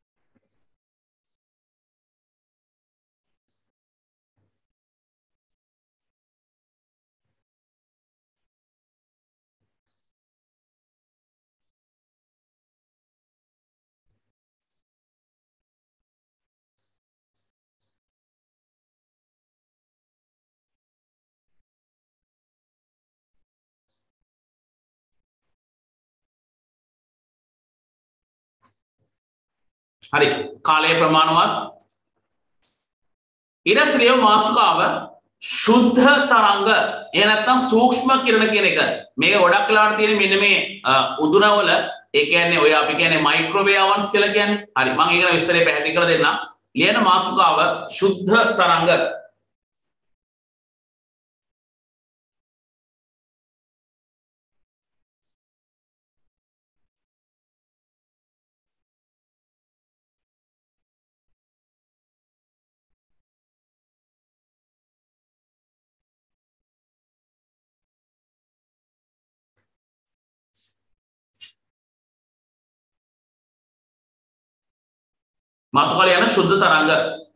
හරි කාලය ප්‍රමාණවත් ඊටස්ලිය මාතෘකාව ශුද්ධ තරංග එහෙ නැත්නම් සූක්ෂම කිරණ කියන එක මේක ගොඩක් වෙලාවට තියෙන මෙන්න මේ උදුනවල ඒ කියන්නේ ඔය අපි කියන්නේ මයික්‍රෝවේව් අවන්ස් කියලා කියන්නේ හරි මම ඒක විස්තරේ පැහැදිලි කරලා දෙන්නම් ලියන මාතෘකාව ශුද්ධ තරංග මාතෘකාව යන ශුද්ධ තරංග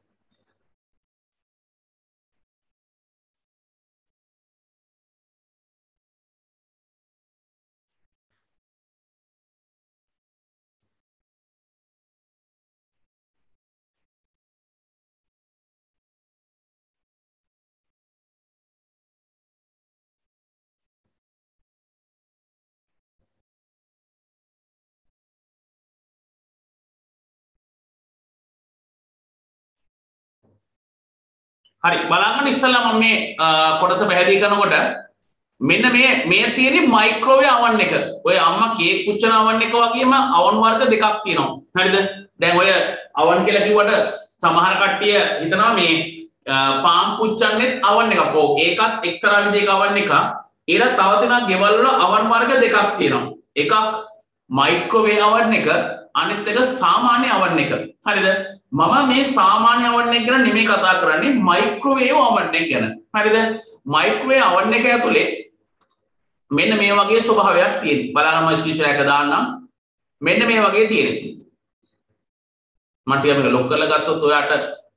හරි බලන්න ඉස්සෙල්ලා මම මේ කොටස පැහැදිලි කරනකොට මෙන්න මේ තියෙන්නේ මයික්‍රෝවේව් අවන් එක. ඔය අම්මා කේක් පුච්චන අවන් එක වගේම අවන් වර්ග දෙකක් තියෙනවා. හරිද? දැන් ඔය අවන් කියලා කිව්වට සමහර කට්ටිය හිතනවා මේ පාම් පුච්චන්නේත් අවන් එකක්. ඔව් ඒකත් එක්තරා විදිහක අවන් එකක්. ඊට තව තියෙනවා ගෙවල් වල අවන් වර්ග දෙකක් තියෙනවා. එකක් මයික්‍රෝවේව් අවන් එක අනිත් එක සාමාන්‍ය අවන් එක. හරිද? මම මේ සාමාන්‍ය අවන් එක ගැන නෙමෙයි කතා කරන්නේ මයික්‍රෝවේව් අවන් එක ගැන. හරිද? මයික්‍රෝවේව් අවන් එක ඇතුලේ මෙන්න මේ වගේ ස්වභාවයක් තියෙනවා. බලන්න මම ස්ක්‍රීන්ෂොට් එක දාන්නම්. මෙන්න මේ වගේ තියෙනවා. මම ටික මේක ලොක් කරලා ගත්තොත් ඔයාට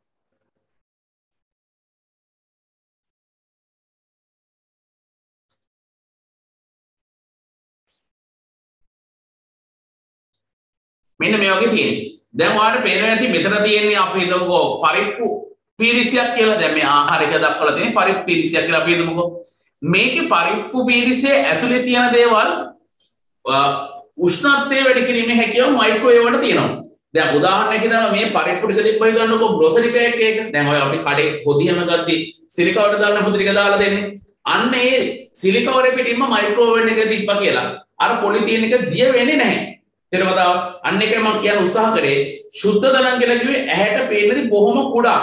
මෙන්න මේ වගේ තියෙනවා. දැන් ඔයාලට පේනවා ඇති මෙතන තියෙන්නේ අපි හිතමුකෝ පරිප්පු පීරිසියක් කියලා. දැන් මේ ආහාරයක දක්වලා තියෙන පරිප්පු පීරිසියක් කියලා අපි හිතමුකෝ. මේකේ පරිප්පු පීරිසියේ ඇතුලේ තියෙන දේවල් උෂ්ණත්වය වැඩි කිරීමේ හැකියාව මයික්‍රෝවේව් වලට තියෙනවා. දැන් උදාහරණයක් ගන්න මේ පරිප්පු ටික තිබ්බයි ගන්නකො ග්‍රොසරි බෑග් එක. දැන් ඔය අපි කඩේ පොදියම ගද්දි සිලිකාවට දාන්න පොඩි ටික දාලා දෙන්නේ. අන්න ඒ සිලිකාවරේ පිටින්ම මයික්‍රෝවේව් එකක තිබ්බා කියලා. අර පොලිතින් එක දිය වෙන්නේ නැහැ. තේරෙනවද? අන්න එක මම කියන්න උත්සාහ කරේ ශුද්ධ තරංග කියලා කිව්වේ ඇහැට පේන්නේ බොහොම කුඩා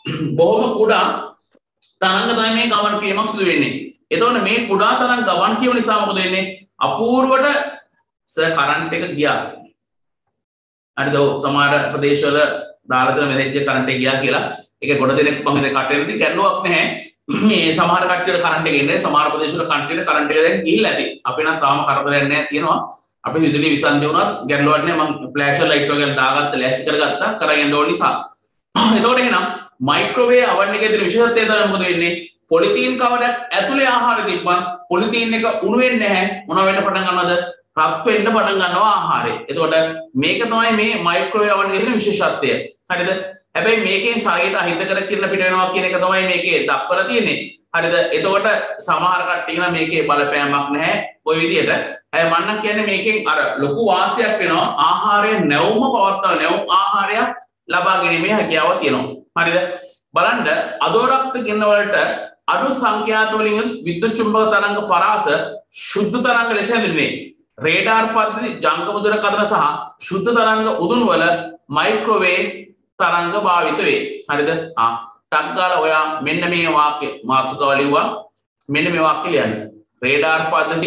තරංග තමයි මේ ගමන් කිරීමක් සිදු වෙන්නේ. එතකොට මේ කුඩා තරංග ගමන් කියව නිසා මොකද වෙන්නේ? අපූර්වට කරන්ට් එක ගියා. හරිද? සමහර ප්‍රදේශවල දාලා තියෙන මෙසේජ් එක කරන්ට් එක ගියා කියලා. ඒක ගොඩ දෙනෙක් මම ඉතින් කටේදී ගැන්නුවක් නැහැ. මේ සමහර කට්ටියට කරන්ට් එක එන්නේ සමහර ප්‍රදේශවල කරන්ට් එක දැන් ගිහිල්ලා ඇති. අපේ නම් තාම කරදරයක් නැහැ තියෙනවා. අපි විදුලිය විසන්දි වුණත් ගැන්නුවක් නැහැ. මම ෆ්ලෑෂර් ලයිට් එක දාගත්ත ලෑස්ති කරගත්තා කරන් යන්න ඕන නිසා. එතකොට එහෙනම් මයික්‍රෝවේව් අවන් එකේ තියෙන විශේෂත්වය තමයි මොකද වෙන්නේ? පොලිතීන් කවරයක් ඇතුලේ ආහාර තිබ්බන් පොලිතීන් එක උණු වෙන්නේ නැහැ. මොන වෙන්න පටන් ගන්නවද? රත් වෙන්න පටන් ගන්නවා ආහාරය. එතකොට මේක තමයි මේ මයික්‍රෝවේව් අවන් එකේ තියෙන විශේෂත්වය. හරිද? හැබැයි මේකෙන් ශරීරයට අහිතකර කිරණ පිට වෙනවා කියන එක තමයි මේකේ දක්වලා තියෙන්නේ. හරිද? එතකොට සමහර කට්ටිය කියන මේකේ බලපෑමක් නැහැ. ওই විදිහට. අය මන්නම් කියන්නේ මේකෙන් අර ලොකු වාසියක් වෙනවා. ආහාරයේ නැවුම පවත්වා නැවුම් ආහාරයක් ලබා ගැනීමේ හැකියාව තියෙනවා. හරිද? බලන්න අදෝරක්ත කිරණ වලට අඩු සංඛ්‍යාත වලින් විද්‍යුත් චුම්බක තරංග පරාස ශුද්ධ තරංග ලෙස හැඳින්වේ. රේඩාර් පද්ධති ජංගම දුරකථන සහ ශුද්ධ තරංග උදුන් වල මයික්‍රෝවේව් තරංග භාවිත වේ. හරිද? ටක් ගාලා ඔයා මෙන්න මේ වාක්‍ය මාතෘකාව ලිව්වා. මෙන්න මේ වාක්‍ය ලියන්න. රේඩාර්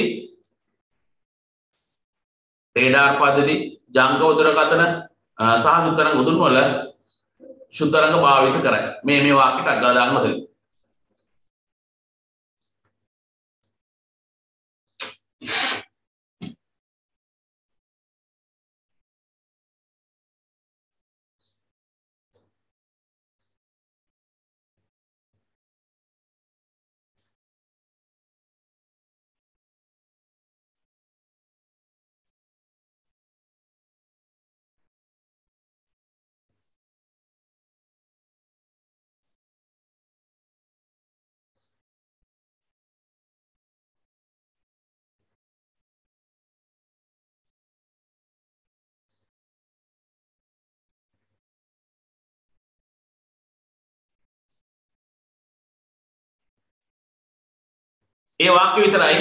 පද්ධති ජංගම දුරකථන සහ සුතරංග උදුන් වල ශුද්ධරංග භාවිත කරයි. මේ වාක්‍යට අග්ගා දාන්න හදලා. ඒ වාක්‍ය විතරයි.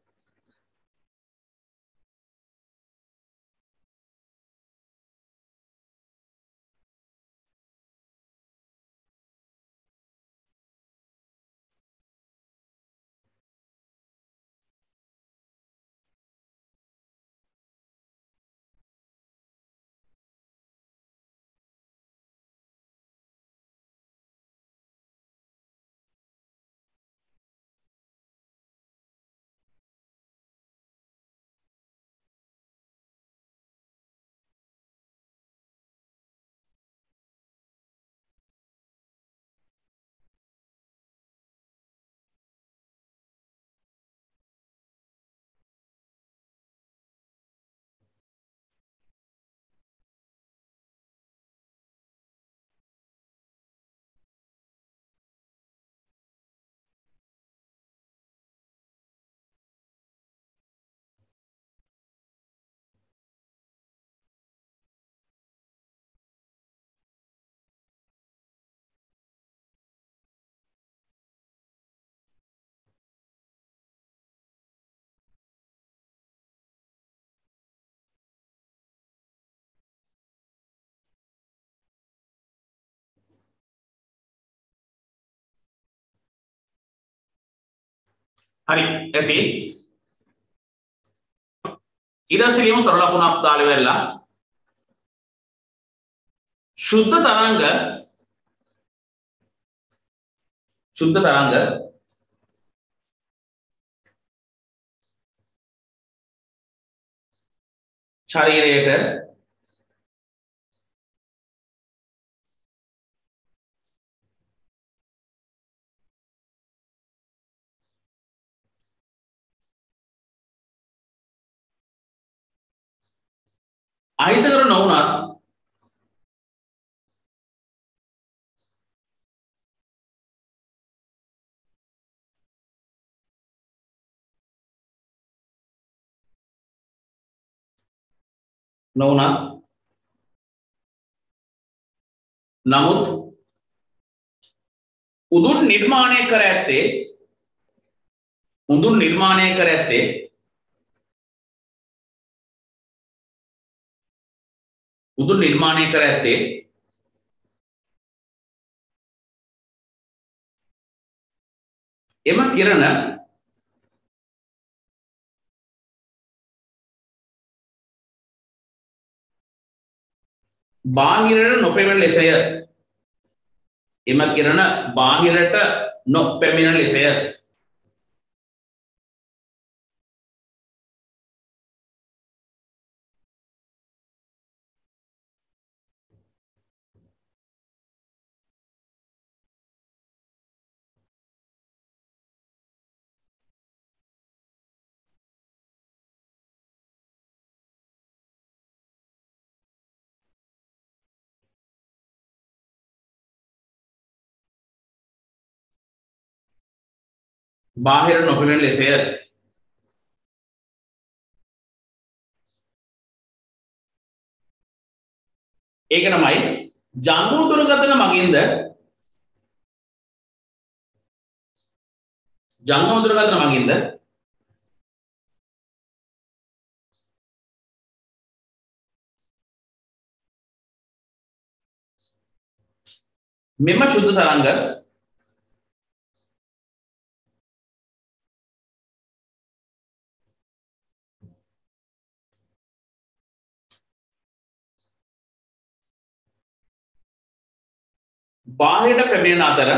හරි ඇති ඊට පස්සේ ලියමු තොර ලකුණක් දාලා ඉවරලා ශුද්ධ තරංග ශරීරයට අහිතකර නොවුනත් නමුත් උදුන් නිර්මාණය කර ඇත්තේ එම කිරණ බාහිරට නොපෙනෙන ලෙසය. එම කිරණ බාහිරට නොපෙනෙන ලෙසය. බාහිර නොපෙනෙන ලෙසය. ඒක තමයි ජංගම දුරකථන මගින්ද මෙම ශුද්ධ තරංග බාහිරට පැමිණෙන අතර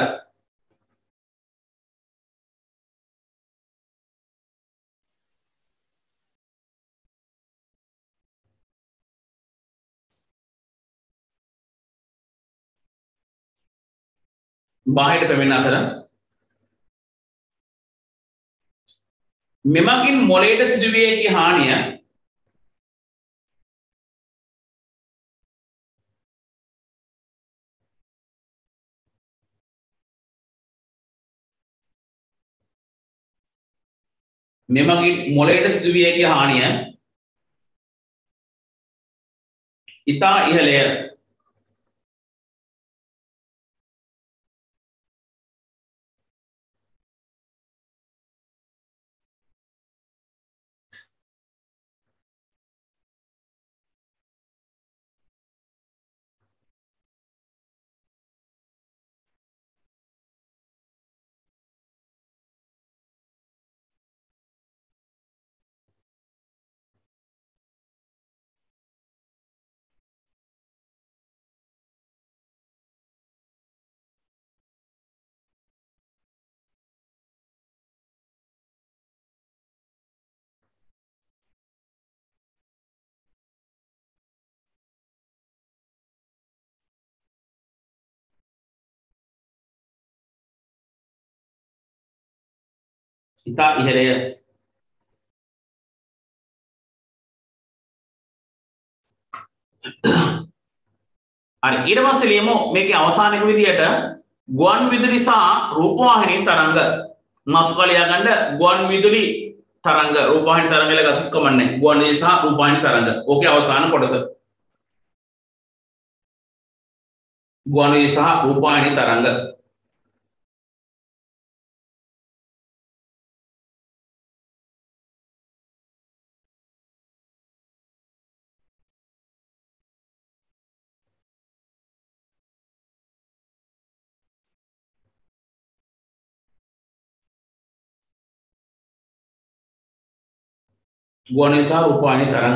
මෙමගින් මොළයට සිදුවිය හැකි හානිය ඉතා ඉහළය. ඉතා ඉහළය. හරි ඊට පස්සේ ලියමු මේකේ අවසානික විදියට ගුවන් විදුලි සහ රූපවාහිනී තරංග මතු කලියා ගන්න ගුවන් විදුලි තරංග රූපවාහිනී තරංග වල ගත්තත් කමන්නේ ගුවන් විදුලි සහ රූපවාහිනී තරංග. ඕකේ අවසාන කොටස ගුවන් විදුලි සහ රූපවාහිනී තරංග. ගුවන් විදුලි සහ රූපවාහිනී තරංග.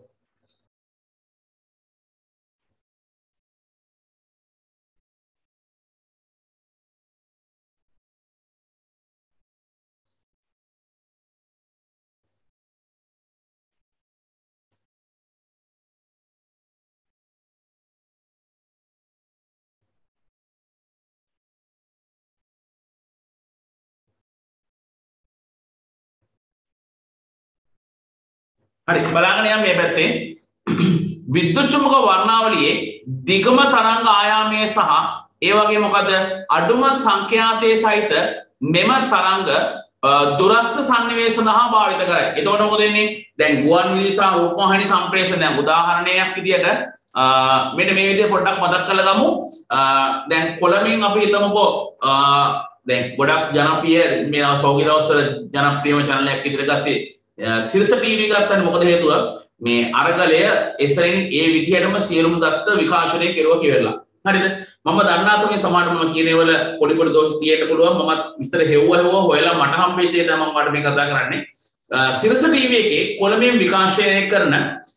හරි බලාගෙන යන්න මේ පැත්තේ විද්‍යුත් චුම්බක වර්ණාවලියේ දිගම තරංග ආයාමයේ සහ ඒ වගේ මොකද අඩුම සංඛ්‍යාතයේ සහිත මෙම තරංග දුරස්ත සංනිවේශ සඳහා භාවිත කරයි. එතකොට මොකද වෙන්නේ? දැන් ගුවන් විදුලි සහ රූපවාහිනී සම්ප්‍රේෂණ දැන් උදාහරණයක් විදියට මෙන්න මේ විදිහට පොඩ්ඩක් මතක් කරලා ගමු. දැන් කොළඹින් අපි හිතමුකෝ දැන් ගොඩක් ජනප්‍රිය මේ පෞද්ගලික දවස්වල ජනප්‍රියම channel එකක් විදිහට ගත්තේ සිරස ටීවී ගත්තම මොකද හේතුව මේ අරගලය එසරින් ඒ විදිහටම සියලුම දත්ත විකාශනය කෙරුවා කියලා. හරිද? මම දන්නා තුනේ සමහරට මම කියන ඒවල පොඩි පොඩි දෝෂ තියෙන්න පුළුවන්. මම විස්තර හෙව්වා හොයලා මට හම්බෙච්ච දේ තමයි මම මේ කතා කරන්නේ. සිරස ටීවී එකේ කොළඹින් විකාශනය කරන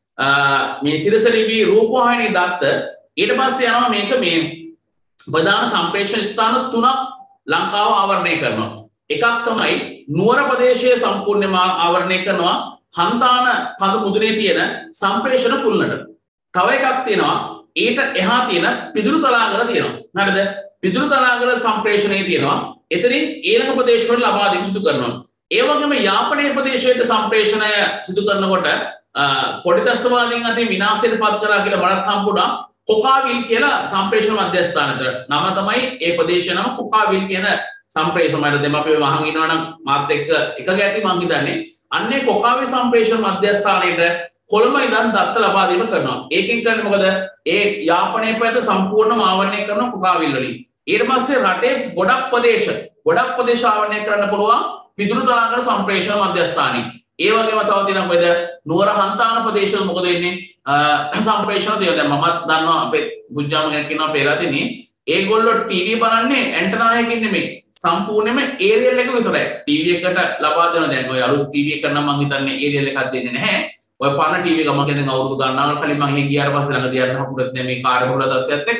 මේ සිරස ටීවී රූපවාහිනී දත්ත ඊට පස්සේ යනවා මේක මේ ප්‍රධාන සම්ප්‍රේෂණ ස්ථාන 3ක් ලංකාව ආවරණය කරනවා. එකක් තමයි නුවර ප්‍රදේශයේ සම්පූර්ණයෙන්ම ආවරණය කරනවා හන්දාන කඳු මුදුනේ තියෙන සම්ප්‍රේෂණ කුල්ලට. තව එකක් තියෙනවා ඊට එහා තියෙන පිදුරු තලාගල තියෙනවා. හරිද? පිදුරු තලාගල සම්ප්‍රේෂණයේ තියෙනවා. එතනින් ඊළඟ ප්‍රදේශවල ලබා දීම සිදු කරනවා. ඒ වගේම යාපනයේ ප්‍රදේශයේ සම්ප්‍රේෂණය සිදු කරනකොට පොඩි ත්‍ස්තවාදීන් අතින් විනාශයට පත් කරා කියලා මරත් හම්බුණා කොකාවිල් කියලා සම්ප්‍රේෂණ මධ්‍යස්ථානතර. නම තමයි ඒ ප්‍රදේශය නම කොකාවිල් කියන සම්ප්‍රේෂණ මට දෙමාපිය වහන් ඉන්නවා නම් මාත් එක්ක එක ගැටි මං හිතන්නේ අන්නේ කොකාවිල් සම්ප්‍රේෂණ මධ්‍යස්ථානයේට කොළඹ ඉඳන් දත්ත ලබා දීම කරනවා. ඒකෙන් කරන්නේ මොකද? ඒ යාපනයේ පැත සම්පූර්ණම ආවරණය කරන කොකාවිල් වලින්. ඊට පස්සේ රටේ ගොඩක් ප්‍රදේශ ආවරණය කරන්න පුළුවන් පිදුරු තලාගල සම්ප්‍රේෂණ මධ්‍යස්ථානයේ. ඒ වගේම තව තියෙනවා මොකද? නුවර හන්තාන ප්‍රදේශවල මොකද වෙන්නේ? සම්ප්‍රේෂණ දෙය දැන් මමත් දන්නවා අපේ බුද්ධාම කෙනෙක් ඉන්නවා පෙරාතිනේ. ඒගොල්ලෝ ටීවී බලන්නේ ඇන්ටනා එකකින් නෙමෙයි. සම්පූර්ණයෙන්ම ඒරියල් එක විතරයි. ටීවී එකට ලබා දෙන දැන් ඔය අලුත් ටීවී එක නම් මම හිතන්නේ ඒරියල් එකක් දෙන්නේ නැහැ. ඔය පරණ ටීවී එක මම කියන්නේ අවුරුදු ගණනාවක් කලින් මම එහෙ ගියාට පස්සේ ළඟ දිහාට හපුරත් මේ කාර්යබහුල තත්ත්වයක් එක්ක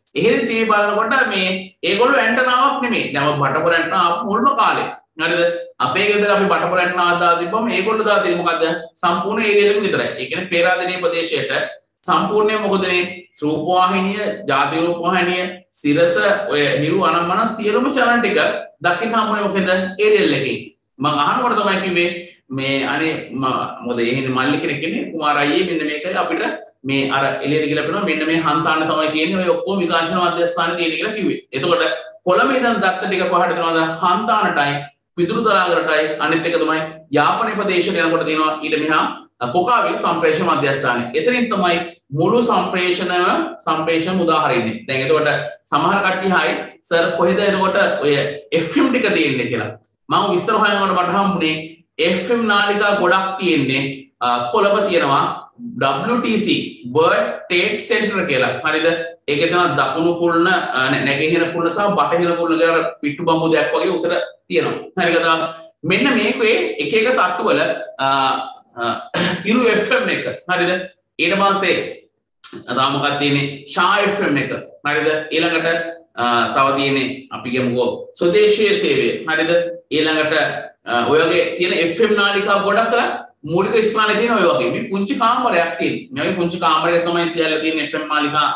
එහෙම TV බලනකොට මේ ඒගොල්ලෝ ඇන්ටනාවක් නෙමෙයි. දැන් බටපොර ඇන්ටනාව මුල්ම කාලේ. හරිද? අපේ ගෙදර අපි බටපොර ඇන්ටනාව දාලා තිබ්බම ඒගොල්ලෝ දාලා තියෙන්නේ මොකද්ද? සම්පූර්ණ ඒරියා එක විතරයි. ඒ කියන්නේ පේරාදෙණිය ප්‍රදේශයට සම්පූර්ණයෙන් මොකදනේ රූපවාහිනිය, ජාති රූපවාහිනිය, සිරස ඔය හිරු අනම්මන සියලුම channel ටික දකින්න හම්බුනේ මොකද? ඒරියල් එකේ. මම අහනකොට තමයි කිව්වේ මේ අනේ මොකද එහෙනේ මල්ලි කෙනෙක් ඉන්නේ කුමාර අයියේ මෙන්න මේක අපිට මේ අර එළියට ගිහලා බලනවා මෙන්න මේ හන්තාන්න තමයි තියෙන්නේ ඔය ඔක්කොම විකාශන මධ්‍යස්ථානේ තියෙන කියලා කිව්වේ. එතකොට කොළඹ ඉඳන් දත්ත ටික පහට දෙනවාද හන්තානටයි පිදුරු තරාගරටයි අනිත් එක තමයි යාපනයේ ප්‍රදේශයට යනකොට තියෙනවා ඊට මෙහා කොකාවිල් සම්ප්‍රේෂණ මධ්‍යස්ථානය. එතනින් තමයි මුළු සම්ප්‍රේෂණ උදාහරණය. දැන් එතකොට සමහර කට්ටිය හයි සර් කොහෙද එතකොට ඔය FM ටික තියෙන්නේ කියලා. මම විස්තර හොයනකොට මට හම්බුනේ FM නාලිකා ගොඩක් තියෙන්නේ කොළඹ තියෙනවා WTC World Trade Center කියලා. හරිද? ඒකේ තමයි දකුණු කුළුණ නැගෙනහිර කුළුණ සහ බටහිර කුළුණ කියලා පිට්ටු බම්බු දෙයක් වගේ උසට තියෙනවා. හරිද? මෙන්න මේකේ එක එක තට්ටුවල ඉරු FM එක. හරිද? ඊට පස්සේ තව මොකක්ද තියෙන්නේ? ෂා FM එක. හරිද? ඊළඟට තව තියෙන්නේ අපි කියමුකෝ ස්වදේශීය සේවය. හරිද? ඊළඟට ඔය වගේ තියෙන FM නාලිකා ගොඩක් මූලික ස්ථානයේ තියෙන ඔය වගේ මේ පුංචි කාමරයක් තියෙනවා. මේ වගේ පුංචි කාමරයක් තමයි සියල්ල තියෙන FM නාලිකා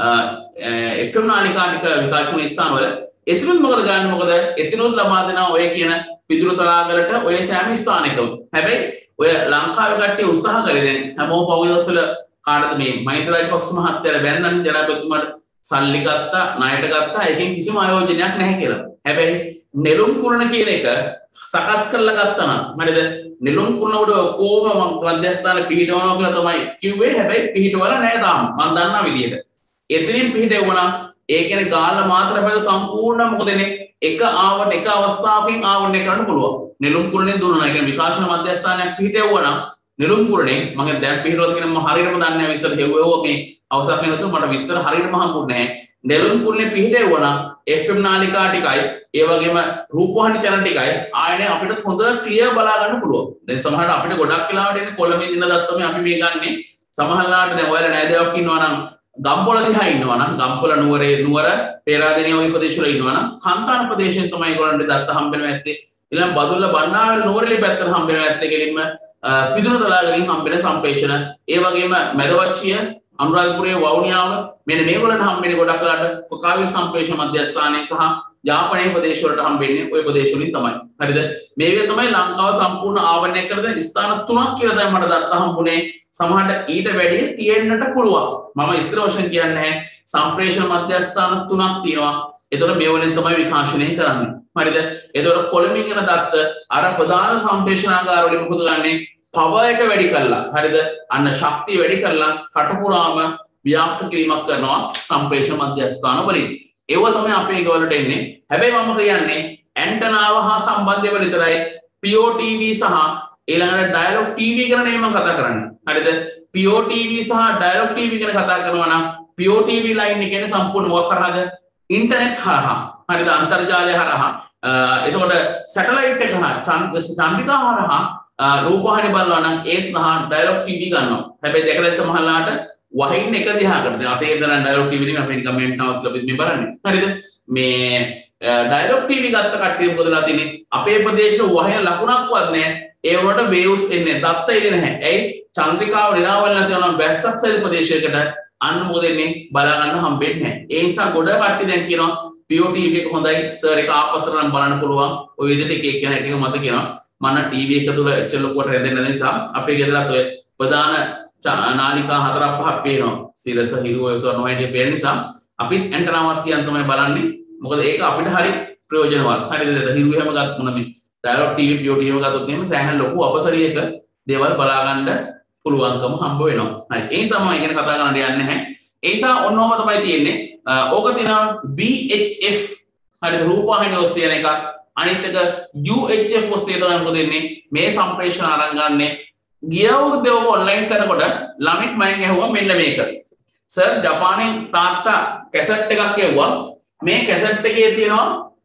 ටික විකාශන ස්ථාන වල. එතනත් මොකද ගන්න මොකද? එතනත් ලබා දෙනවා ඔය කියන පිදුරු තලාගලට ඔය සෑම ස්ථානයකම. හැබැයි ඔය ලංකාවේ කට්ටිය උත්සාහ කරේ දැන් හැමෝම පොගේ දවස්වල කාටද මේ මහින්ද රාජපක්ෂ මහත්තයාලා බැන්නන්නේ ජනාධිපතිතුමාට සල්ලි ගත්තා ණයට ගත්තා ඒකෙන් කිසිම ආයෝජනයක් නැහැ කියලා. හැබැයි නෙළුම් කුරුණ කියන එක සකස් කරලා ගත්තා නම් හරිද? නෙළුම් කුරුණ වල කොහොම මධ්‍යස්ථාන පිහිටවනවා කියලා තමයි කිව්වේ. හැබැයි පිහිටවල නැහැ තාම. මම දන්නා විදියට. එතනින් පිහිටවුණා ඒ කියන්නේ ගාල්ල මාත්‍ර බල සම්පූර්ණ මොකදනේ එක ආවට එක අවස්ථාවකින් ආවරණය කරන්න පුළුවන්. නෙළුම් කුරුණෙන් දුන්නා. ඒ කියන්නේ විකාශන මධ්‍යස්ථානයක් පිහිටවුවා නම් නෙළුම් කුරුණෙන් මම දැන් පිහිටවලා කියන මම හරියටම දන්නේ නැහැ විස්තර හෙව්වෝ මේ අවසානයේ නැතුව මට විස්තර හරියටම හම්බුනේ නැහැ. නෙළුම් කුරුණේ පිහිටවුවා නම් FM නාලිකා ටිකයි ඒ වගේම රූපවාහිනී channel ටිකයි ආයනේ අපිට හොඳ ක්ලියර් බලා ගන්න පුළුවන්. දැන් සමහරවිට අපිට ගොඩක් වෙලාවට එන්නේ කොළඹ ඉඳලා ගත්තම අපි මේ ගන්නෙ සමහරවිට දැන් ඔයාලා නෑදෑයෙක් ඉන්නවා නම් ගම්පොළ දිහා ඉන්නවා නම් ගම්පොළ නුවර පේරාදෙණිය වගේ ප්‍රදේශවල ඉන්නවා නම් හන්තාන ප්‍රදේශයෙන් තමයි ඒගොල්ලන්ට දත්ත හම්බෙන්නේ නැත්තේ. ඊළඟ බදුල්ල බණ්ණාවල නුවරඑළිය පැත්තට හම්බෙන්නේ නැත්තේ කෙලින්ම පිදුරු තලාගලින් හම්බෙන සම්ප්‍රේෂණ. ඒ වගේම මැදවච්චිය අනුරාධපුරයේ වවුනියාව මෙන්න මේගොල්ලන්ට හම්බෙන්නේ ගොඩක් වෙලාට කොකාවිල් සම්ප්‍රේෂණ මධ්‍යස්ථානයේ සහ යාපනයේ ප්‍රදේශ වලට හම්බෙන්නේ ওই ප්‍රදේශ වලින් තමයි. හරිද? මේකේ තමයි ලංකාව සම්පූර්ණ ආවරණය කරන ස්ථාන 3ක් කියලා දැන් මට දත්ත හම්බුනේ. සමහරට ඊට වැඩිය තියෙන්නට පුළුවන්. මම ඉස්තර වශයෙන් කියන්නේ නැහැ. සම්ප්‍රේෂණ මධ්‍යස්ථාන 3ක් තියෙනවා. ඒතකොට මේ වලින් තමයි විකාශනය කරන්නේ. හරිද? ඒතකොට කොළඹින් යන දත්ත අර ප්‍රධාන සම්ප්‍රේෂණාගාර වලින් මොකද ගන්නේ? පවර් එක වැඩි කරලා. හරිද? අන්න ශක්තිය වැඩි කරලා කටපුරාම ව්‍යාප්ත කිරීමක් කරනවා සම්ප්‍රේෂණ මධ්‍යස්ථාන වලින්. ඒව තමයි අපේ ගවලට එන්නේ. හැබැයි මම කියන්නේ ඇන්ටනාව හා සම්බන්ධව විතරයි POTV සහ ඊළඟට ඩයලොග් TV ගැන නේ මම කතා කරන්නේ. හරිද? POTV සහ ඩයලොග් TV ගැන කතා කරනවා නම් POTV ලයින් එක කියන්නේ සම්පූර්ණ මොකක් කරාද? ඉන්ටර්නෙට් හරහා. හරිද? අන්තර්ජාලය හරහා. එතකොට සැටලයිට් එක හරහා චන්ද්‍රිකා හරහා රූපවාහිනිය බලනවා නම් ඒ සහ ඩයලොග් TV ගන්නවා. හැබැයි දෙකලා සමහරලාට වහින්න එක දිහාකට. දැන් අපේ ඉදරන් ඩයලොග් TV වලින් අපේ කමෙන්ට් එකක් ලැබෙත් මේ බලන්නේ. හරිද? මේ ඩයලොග් TV ගත්ත කට්ටිය මොකදලා තින්නේ? අපේ ප්‍රදේශවල වහින ලකුණක්වත් නැහැ. ඒ වලට වේව්ස් එන්නේ දත්ත එන්නේ නැහැ. ඇයි? චන්ද්‍රිකාව රිනාවල නැතිවම වැස්සක් සැරි ප්‍රදේශයකට අන්න මොකද එන්නේ බලා ගන්න හම්බෙන්නේ නැහැ. ඒ නිසා ගොඩ කට්ටිය දැන් කියනවා POTV එක හොඳයි. සර් එක ආපස්සට නම් බලන්න පුළුවන්. ඔය විදිහට එක එක එක මත කියනවා. මම TV එක තුල එච්චර ලොකුවට රැඳෙන්න නිසා අපේ ගෙදරත් ඔය ප්‍රධාන නාලිකා 4-5ක් පේනවා. සිරස හිරු ඔය සොරන වයිඩිය පේන නිසා අපිත් ඇන්ටනාවක් තියන් තමයි බලන්නේ. මොකද ඒක අපිට හරි ප්‍රයෝජනවත්. හරිද? හිරු හැම ගත්ත මොන මේ ඩයලොග් TV POTV ගත්තොත් එහෙම සෑහෙන ලොකු අපසරියක දේවල් බලා ගන්න පුළුවන්කම හම්බ වෙනවා. හරි. ඒ නිසා මම ඉගෙන කතා කරන්න යන්නේ නැහැ. ඒ නිසා ඔන්නෝම තමයි තියෙන්නේ. ඕක තියෙනවා VHF. හරිද? රූපවාහිනිය ඔස්සේ යන එකක්. අනිත් එක UHF ඔස්සේ තමයි මොකද වෙන්නේ? මේ සම්ප්‍රේෂණ අරන් ගන්නේ. ගිය අවුරුද්දේ ඔබ ඔන්ලයින් කරනකොට ළමෙක් මයින් ඇහුවා මෙන්න මේක. සර් ජපානයේ තාත්තා කැසට් එකක් ඇහුවා. මේ කැසට් එකේ තියෙනවා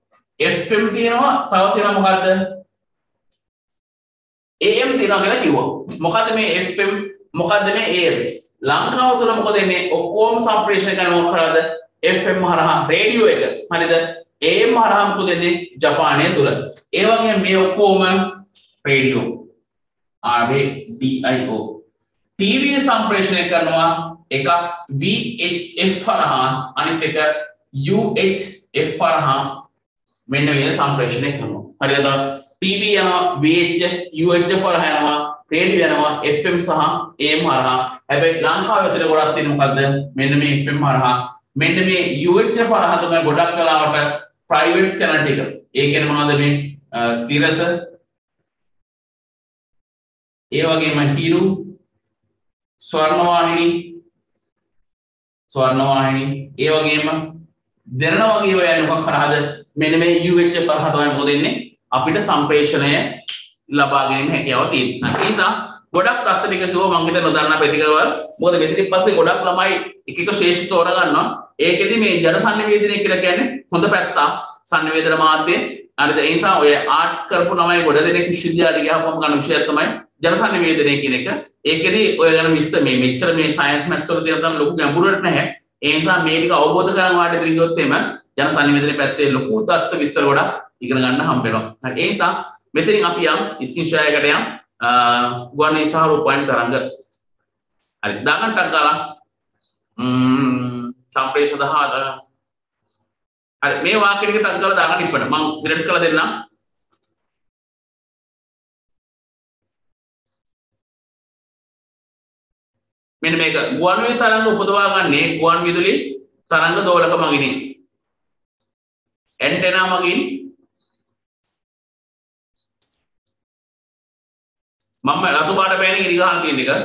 FM තියෙනවා තව තියෙනවා මොකද්ද? AM තියෙනවා කියලා කිව්වා. මොකද්ද මේ FM? මොකද්ද මේ AM? ලංකාව තුල මොකද එන්නේ? ඔක්කොම සම්ප්‍රේෂණය කරන මොකද? FM හරහා රේඩියෝ එක. හරිද? AM හරහා මොකද වෙන්නේ? ජපානයේ තුල. ඒ වගේ මේ ඔක්කොම රේඩියෝ RADIO. TV සම්ප්‍රේෂණය කරනවා එකක් VHF හරහා අනිත් එක UHF හරහා මෙන්න මේ සම්ප්‍රේෂණය කරනවා. හරිද? TV යනවා VHF UHF හරහා යනවා රේඩියෝ යනවා FM සහ AM හරහා. හැබැයි ලංකාවේ අතර ගොඩක් තියෙන මොකද්ද? මෙන්න මේ FM හරහා මෙන්න මේ UHF හරහා තමයි ගොඩක් වෙලාවට ප්‍රයිවට් channel ටික. ඒ කියන්නේ මොනවද මේ සිරස ඒ වගේම හිරු ස්වර්ණවාහිනී ඒ වගේම දෙරණ වගේ ඔය මොකක් කරාද මෙන්න මේ UHF හරහා තමයි මොකද වෙන්නේ අපිට සම්ප්‍රේෂණය ලබා ගැනීම හැකියාව තියෙනවා. ඒ නිසා ගොඩක් තත්ත්ව ටික කිව්වා මම හිතන නොදන්නා ප්‍රතිකරවල මොකද මෙතනින් පස්සේ ගොඩක් ළමයි එක එක ශේෂ්ඨ තෝරා ගන්නවා. ඒකෙදි මේ ජන සංනිවේදනය කියලා කියන්නේ හොඳ පැත්ත සංනිවේදන මාධ්‍ය. හරිද? ඒ නිසා ඔය ආර්ට් කරපු ළමයි ගොඩ දෙනෙක් විශ්වවිද්‍යාලයට ගියාම ගන්න විෂයක් තමයි ජන සංනිවේදනය කියන එක. ඒකෙදි ඔය ගැන විස්තර මේ මෙච්චර මේ සයන්ස් මැත්ස් වල තියෙන තරම් ලොකු ගැඹුරට නැහැ. ඒ නිසා මේ ටික අවබෝධ කරගන්න වාට ඉතින් ගියොත් එම ජන සංනිවේදනය පැත්තේ ලොකු තත්ත්ව විස්තර ගොඩක් ඉගෙන ගන්න හම්බ වෙනවා. හරි. ඒ නිසා මෙතනින් අපි යම් ස්ක්‍රීන් ෂෙයාර් එකකට යම් ගුවන්විදුලි සහ රූපවාහිනී තරංග. හරි. දාගන්නටක් ගාලා සම්ප්‍රේෂණ 10 හරි මේ වාක්‍ය ටික ටක් ගාලා දාගන්න ඉපට මම සිලෙක්ට් කරලා දෙන්නම්. මෙන්න මේක ගුවන්විදුලි තරංග උපදවා ගන්නේ ගුවන්විදුලි තරංග දෝලක මගින් ඇන්ටෙනා මගින් මම රතු පාට පෑනේ ඉරි ගහන තියෙන එක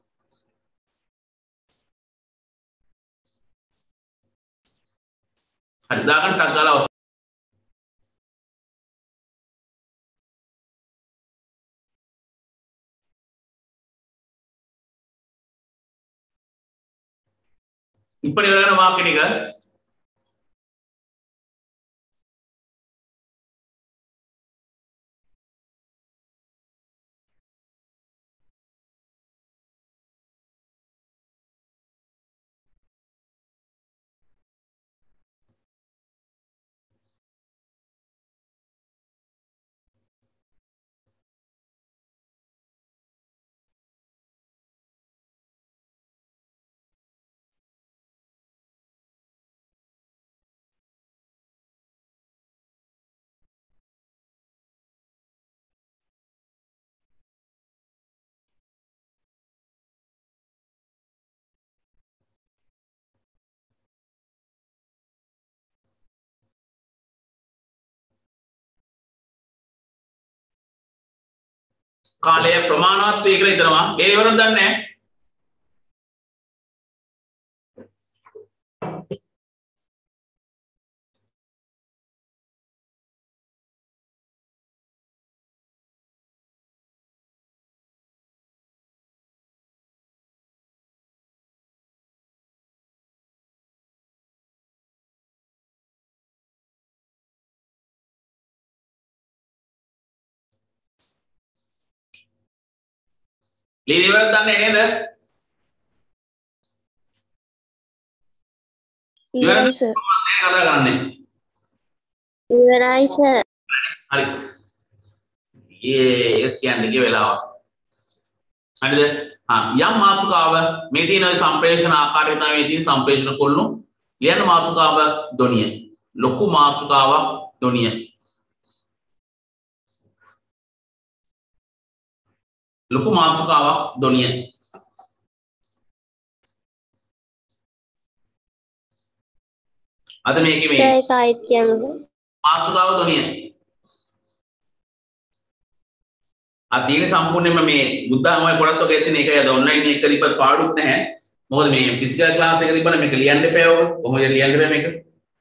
හරි දාගන්න ටක් ගාලා இப்படி வர வாக்கிடுங்க කාලය ප්‍රමාණවත් වේ කියලා හිතනවා. ඒ ඉවරද දන්නේ නැහැ. ලීලි ඉවරද දන්නේ නේද? ඉවරයි සර්. කතා කරන්නේ. ඉවරයි සර්. හරි. ඒක කියන්නේ කිය වෙලාව. හරිද? යම් මාතෘකාව මේ තියෙන සම්ප්‍රේෂණ ආකාරය තමයි මේ තියෙන සම්ප්‍රේෂණ කොල්ලු. ලියන මාතෘකාව ධොනිය. ලොකු මාතෘකාවක් ධොනිය. ලොකු මාතෘකාවක් ධොනිය. අද මේකේ මේ ඒක ආයිත් කියන්නකෝ. මාතෘකාව ධොනිය. අදීන සම්පූර්ණයෙන්ම මේ බුද්ධාගමයි කොටස් වගේ තියෙන එක යද ඔන්ලයින් එක දීපත් පාඩුත් නැහැ. මොකද මේ ෆිසිකල් ක්ලාස් එක දීපන මේක ලියන්න එපා ඔය. කොහොමද ලියන්න බෑ මේක?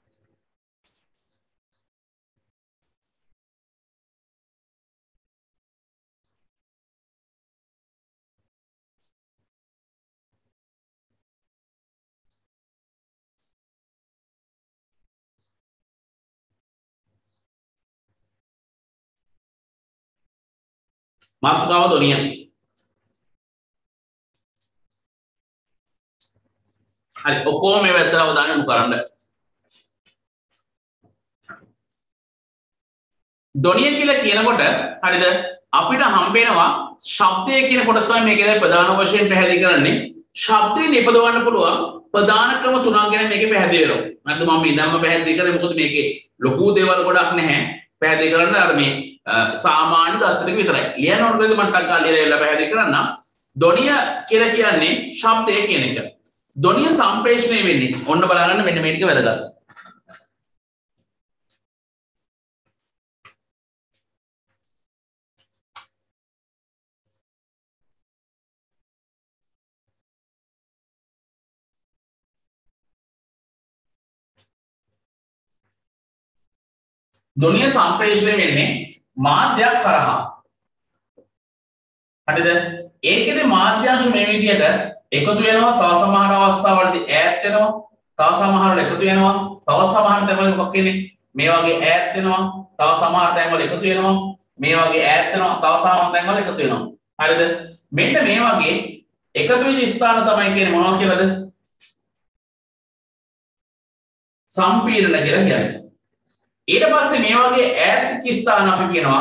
මාතෘකාව ධොනිය. හරි ඔක්කොම මේ වැත්තට අවධානය යොමු කරන්න. ධ්වනිය කියලා කියනකොට හරිද අපිට හම්බ වෙනවා ශබ්දය කියන කොටස තමයි මේකේ ප්‍රධාන වශයෙන් පැහැදිලි කරන්නේ. ශබ්දේ නිපදවන්න පුළුවන් ප්‍රධාන ක්‍රම තුනක් ගැන මේකේ පැහැදිලි වෙනවා. හරිද මම ඉඳන්ම පැහැදිලි කරන්නේ මොකද මේකේ ලොකු දේවල් ගොඩක් නැහැ. පැහැදිලි කරන්න අර මේ සාමාන්‍ය දත්තරික විතරයි. ලියන ඕනකද මම ටක් ගාලා ලියලා පැහැදිලි කරන්න. ධ්වනිය කියලා කියන්නේ ශබ්දය කියන එක. ධ්වනිය සම්ප්‍රේෂණය වෙන්නේ ඔන්න බලන්න මෙන්න මේ ටික වැදගත්. ධ්වනිය සම්ප්‍රේෂණය වෙන්නේ මාධ්‍යයක් කරහා. හරිද? ඒකේ මාධ්‍යාංශ මේ විදිහට එකතු වෙනවා. තව සමහර අවස්ථාවලදී ඈත් වෙනවා. තව සමහරවල එකතු වෙනවා. තව සමහර තැන්වල මොකක් කියන්නේ මේ වගේ ඈත් වෙනවා. තව සමහර තැන්වල එකතු වෙනවා. මේ වගේ ඈත් වෙනවා. තව සමහර තැන්වල එකතු වෙනවා. හරිද? මෙන්න මේ වගේ එකතු වෙන ස්ථාන තමයි කියන්නේ මොනවා කියලාද? සම්පීඩන කියලා කියන්නේ. ඊට පස්සේ මේ වගේ ඈත් ස්ථාන අපි කියනවා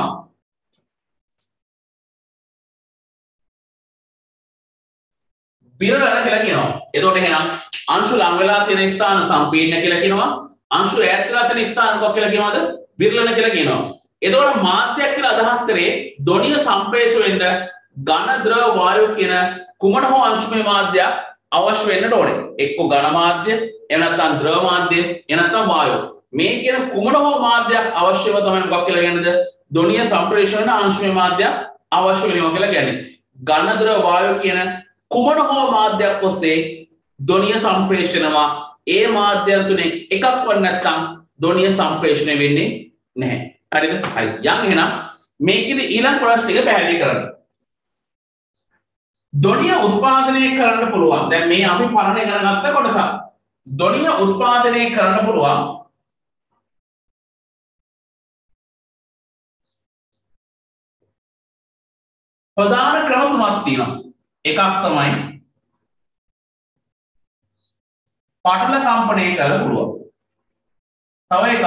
විරල කියලා කියනවා. එතකොට එහෙනම් අංශු ලං වෙලා තියෙන ස්ථාන සම්පීඩන කියලා කියනවා. අංශු ඈත් වෙලා තියෙන ස්ථාන මොකක් කියලා කියනවද? විරලන කියලා කියනවා. එතකොට මාධ්‍යයක් කියලා අදහස් කරේ ධ්වනිය සම්ප්‍රේෂ වෙන්න ඝන ද්‍රව වායු කියන කුමන හෝ අංශුමය මාධ්‍යයක් අවශ්‍ය වෙන්නට ඕනේ. එක්ක ඝන මාධ්‍ය, එහෙම නැත්නම් ද්‍රව මාධ්‍ය, එහෙම නැත්නම් වායු. මේ කියන කුමන හෝ මාධ්‍යයක් අවශ්‍යව තමයි මොකක් කියලා කියන්නේද? ධ්වනිය සම්ප්‍රේෂණ අංශුමය මාධ්‍යයක් අවශ්‍ය වෙනවා කියලා කියන්නේ. ඝන ද්‍රව වායු කියන කුමන හෝ මාධ්‍යයක් ඔස්සේ ධ්වනිය සම්ප්‍රේෂණවා ඒ මාධ්‍යයන් තුනේ එකක් වත් නැත්නම් ධ්වනිය සම්ප්‍රේෂණය වෙන්නේ නැහැ. හරිද? හරි. යම් එහෙනම් මේකෙදි ඊළඟ කොටස් ටික පැහැදිලි කරන්න. ධ්වනිය උත්පාදනය කරන්න පුළුවන්. දැන් මේ අපි පරණ ඉගෙන ගත්ත කොටස. ධ්වනිය උත්පාදනය කරන්න පුළුවන් ප්‍රධාන ක්‍රම තුනක් තියෙනවා. එකක් තමයි පටල කම්පණය කරන්න පුළුවන්. තව එකක්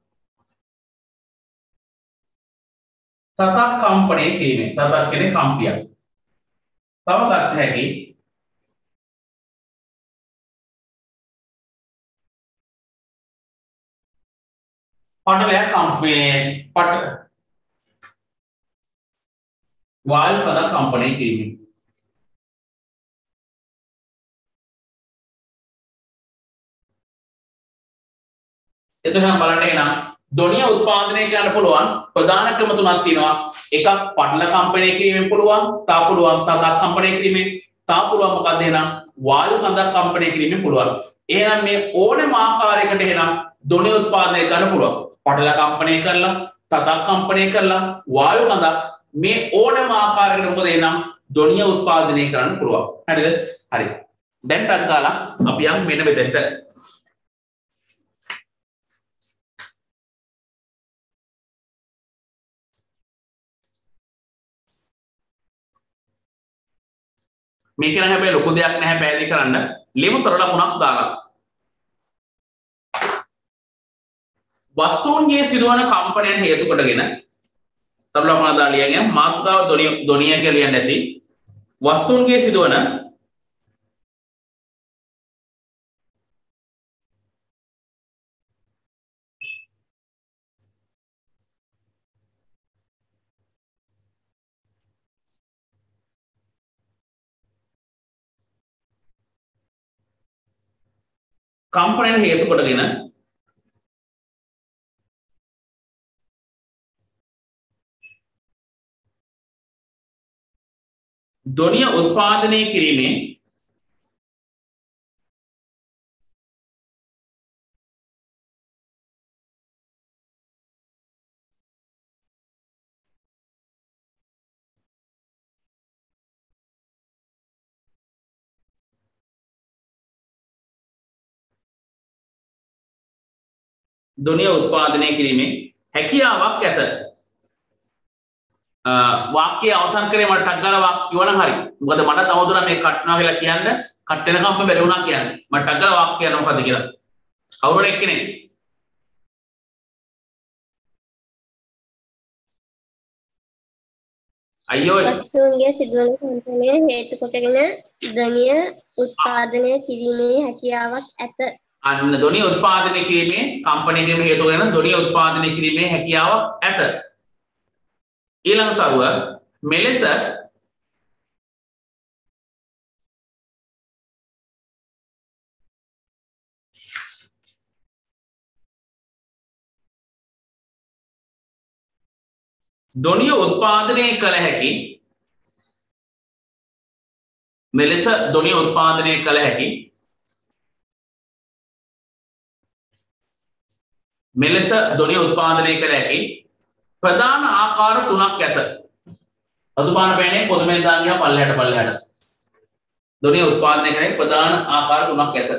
සතක් කම්පණය කිරීම. සතක් කියන්නේ කම්පියක්. තව ගන්න හැකි පටලයක් වායු පදක් කම්පණය කිරීම. එතන බලන්න එනම් ධ්වනිය උත්පාදනය කරන්න පුළුවන් ප්‍රධාන ක්‍රම තුනක් තියෙනවා. එකක් පටල කම්පණය කිරීමෙන් පුළුවන්, තව පුළුවන් තදක් කම්පණය කිරීමෙන්, තව පුළුවන් මොකක්ද එහෙනම් වායු කඳක් කම්පණය කිරීමෙන් පුළුවන්. එහෙනම් මේ ඕනෑම ආකාරයකට එහෙනම් ධ්වනිය උත්පාදනය කරන්න පුළුවන්. පටල කම්පණය කරලා, තදක් කම්පණය කරලා, වායු කඳක් මේ ඕනෑම ආකාරයකට මොකද එහෙනම් ධ්වනිය උත්පාදනය කරන්න පුළුවන්. හරිද? හරි. දැන් ටක් ගාලා අපි යමු මෙන්න මෙතෙන්ට. මේක නම් හැබැයි ලොකු දෙයක් නැහැ පැහැදිලි කරන්න. ලියමු තොර ලකුණක් දාලා. වස්තුන්ගේ සිදුවන කම්පනයන් හේතු කොටගෙන තොර ලකුණ දාලා ලියන්නේ මාතෘකාව ධ්වනිය කියලා ලියන්න ඇති. වස්තුන්ගේ සිදුවන කම්පනයන් හේතු කොටගෙන ධ්වනිය උත්පාදනය කිරීමේ ධ්වනිය උත්පාදනය කිරීමේ හැකියාවක් ඇත. වාක්‍යය අවසන් කරේ මට ටක් ගාලා වාක්‍ය කියවනම් හරි. මොකද මට තවදුරටත් මේ කට් වෙනවා කියලා කියන්න කට් වෙනකම්ම බැරි වුණා කියන්නේ. මට ටක් ගාලා වාක්‍ය කියන්න මොකද්ද කියලා. කවුරු එක්කනේ? අයියෝ පසුන්ගේ සිදුවන කම්පනය හේතු කොටගෙන ධනිය උත්පාදනය කිරීමේ හැකියාවක් ඇත. අන්න ධනිය උත්පාදනය කිරීමේ කම්පනයකම හේතු කරගෙන ධනිය උත්පාදනය කිරීමේ හැකියාවක් ඇත. ඊළඟ තරුව මෙලෙස ධනිය උත්පාදනය කළ හැකි මෙලෙස ධනිය උත්පාදනය කළ හැකි මෙලෙස ධනිය උත්පාදනය කළ හැකි ප්‍රධාන ආකාර තුනක් ඇත. අදුපාන පෑනේ පොදුමෙන් දාන් ගියා පල්ලෙහාට ධනිය උත්පාදනය කරන ප්‍රධාන ආකාර තුනක් ඇත.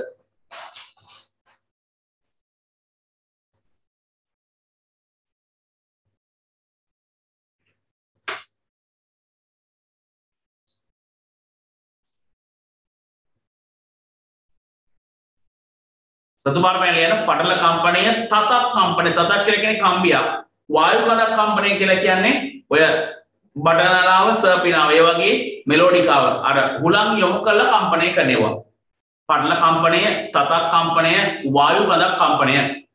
ප්‍රතිපාර පෑනේ යන පටල කම්පණය තතක් කම්පණය තතක් කියලා කියන්නේ කම්බියක් වායු කඳක් කම්පණය කියලා කියන්නේ ඔය බටනලාව සර්පිනාව ඒ වගේ මෙලෝඩිකාව අර හුලං යොමු කළ කම්පණය කරනවා. පටල කම්පණය තතක් කම්පණය වායු කඳක් කම්පණය.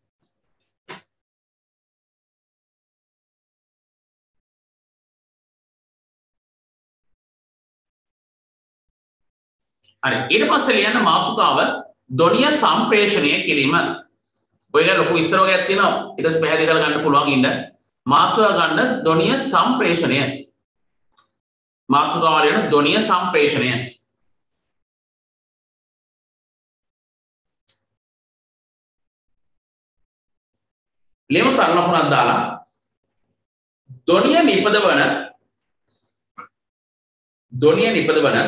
හරි ඊට පස්සේ ලියන්න මාතෘකාව ධනිය සම්ප්‍රේෂණය කිරීම. ඔය ගැන ලොකු විස්තර වගේක් තියෙනවා. ඊට පස්සේ පැහැදිලි කරලා ගන්න පුළුවන් ඉන්න. මාතෘකාව ගන්න ධනිය සම්ප්‍රේෂණය. මාතෘකාව ලියන ධනිය සම්ප්‍රේෂණය. ලියමු තරලකුණක් දාලා ධනිය නිපදවන ධනිය නිපදවන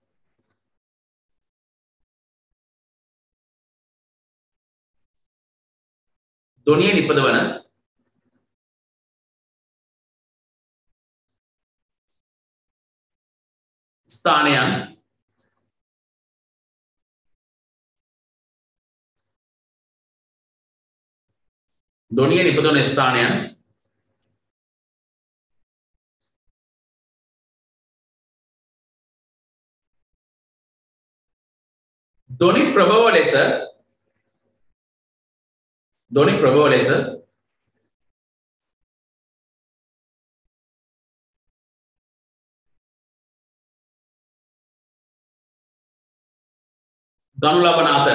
ධනිය නිපදවන ස්ථානයන් ධනිය නිපදවන ස්ථානයන් ධනි ප්‍රභව ලෙස ධනි ප්‍රභව ලෙස ගනු ලබන අතර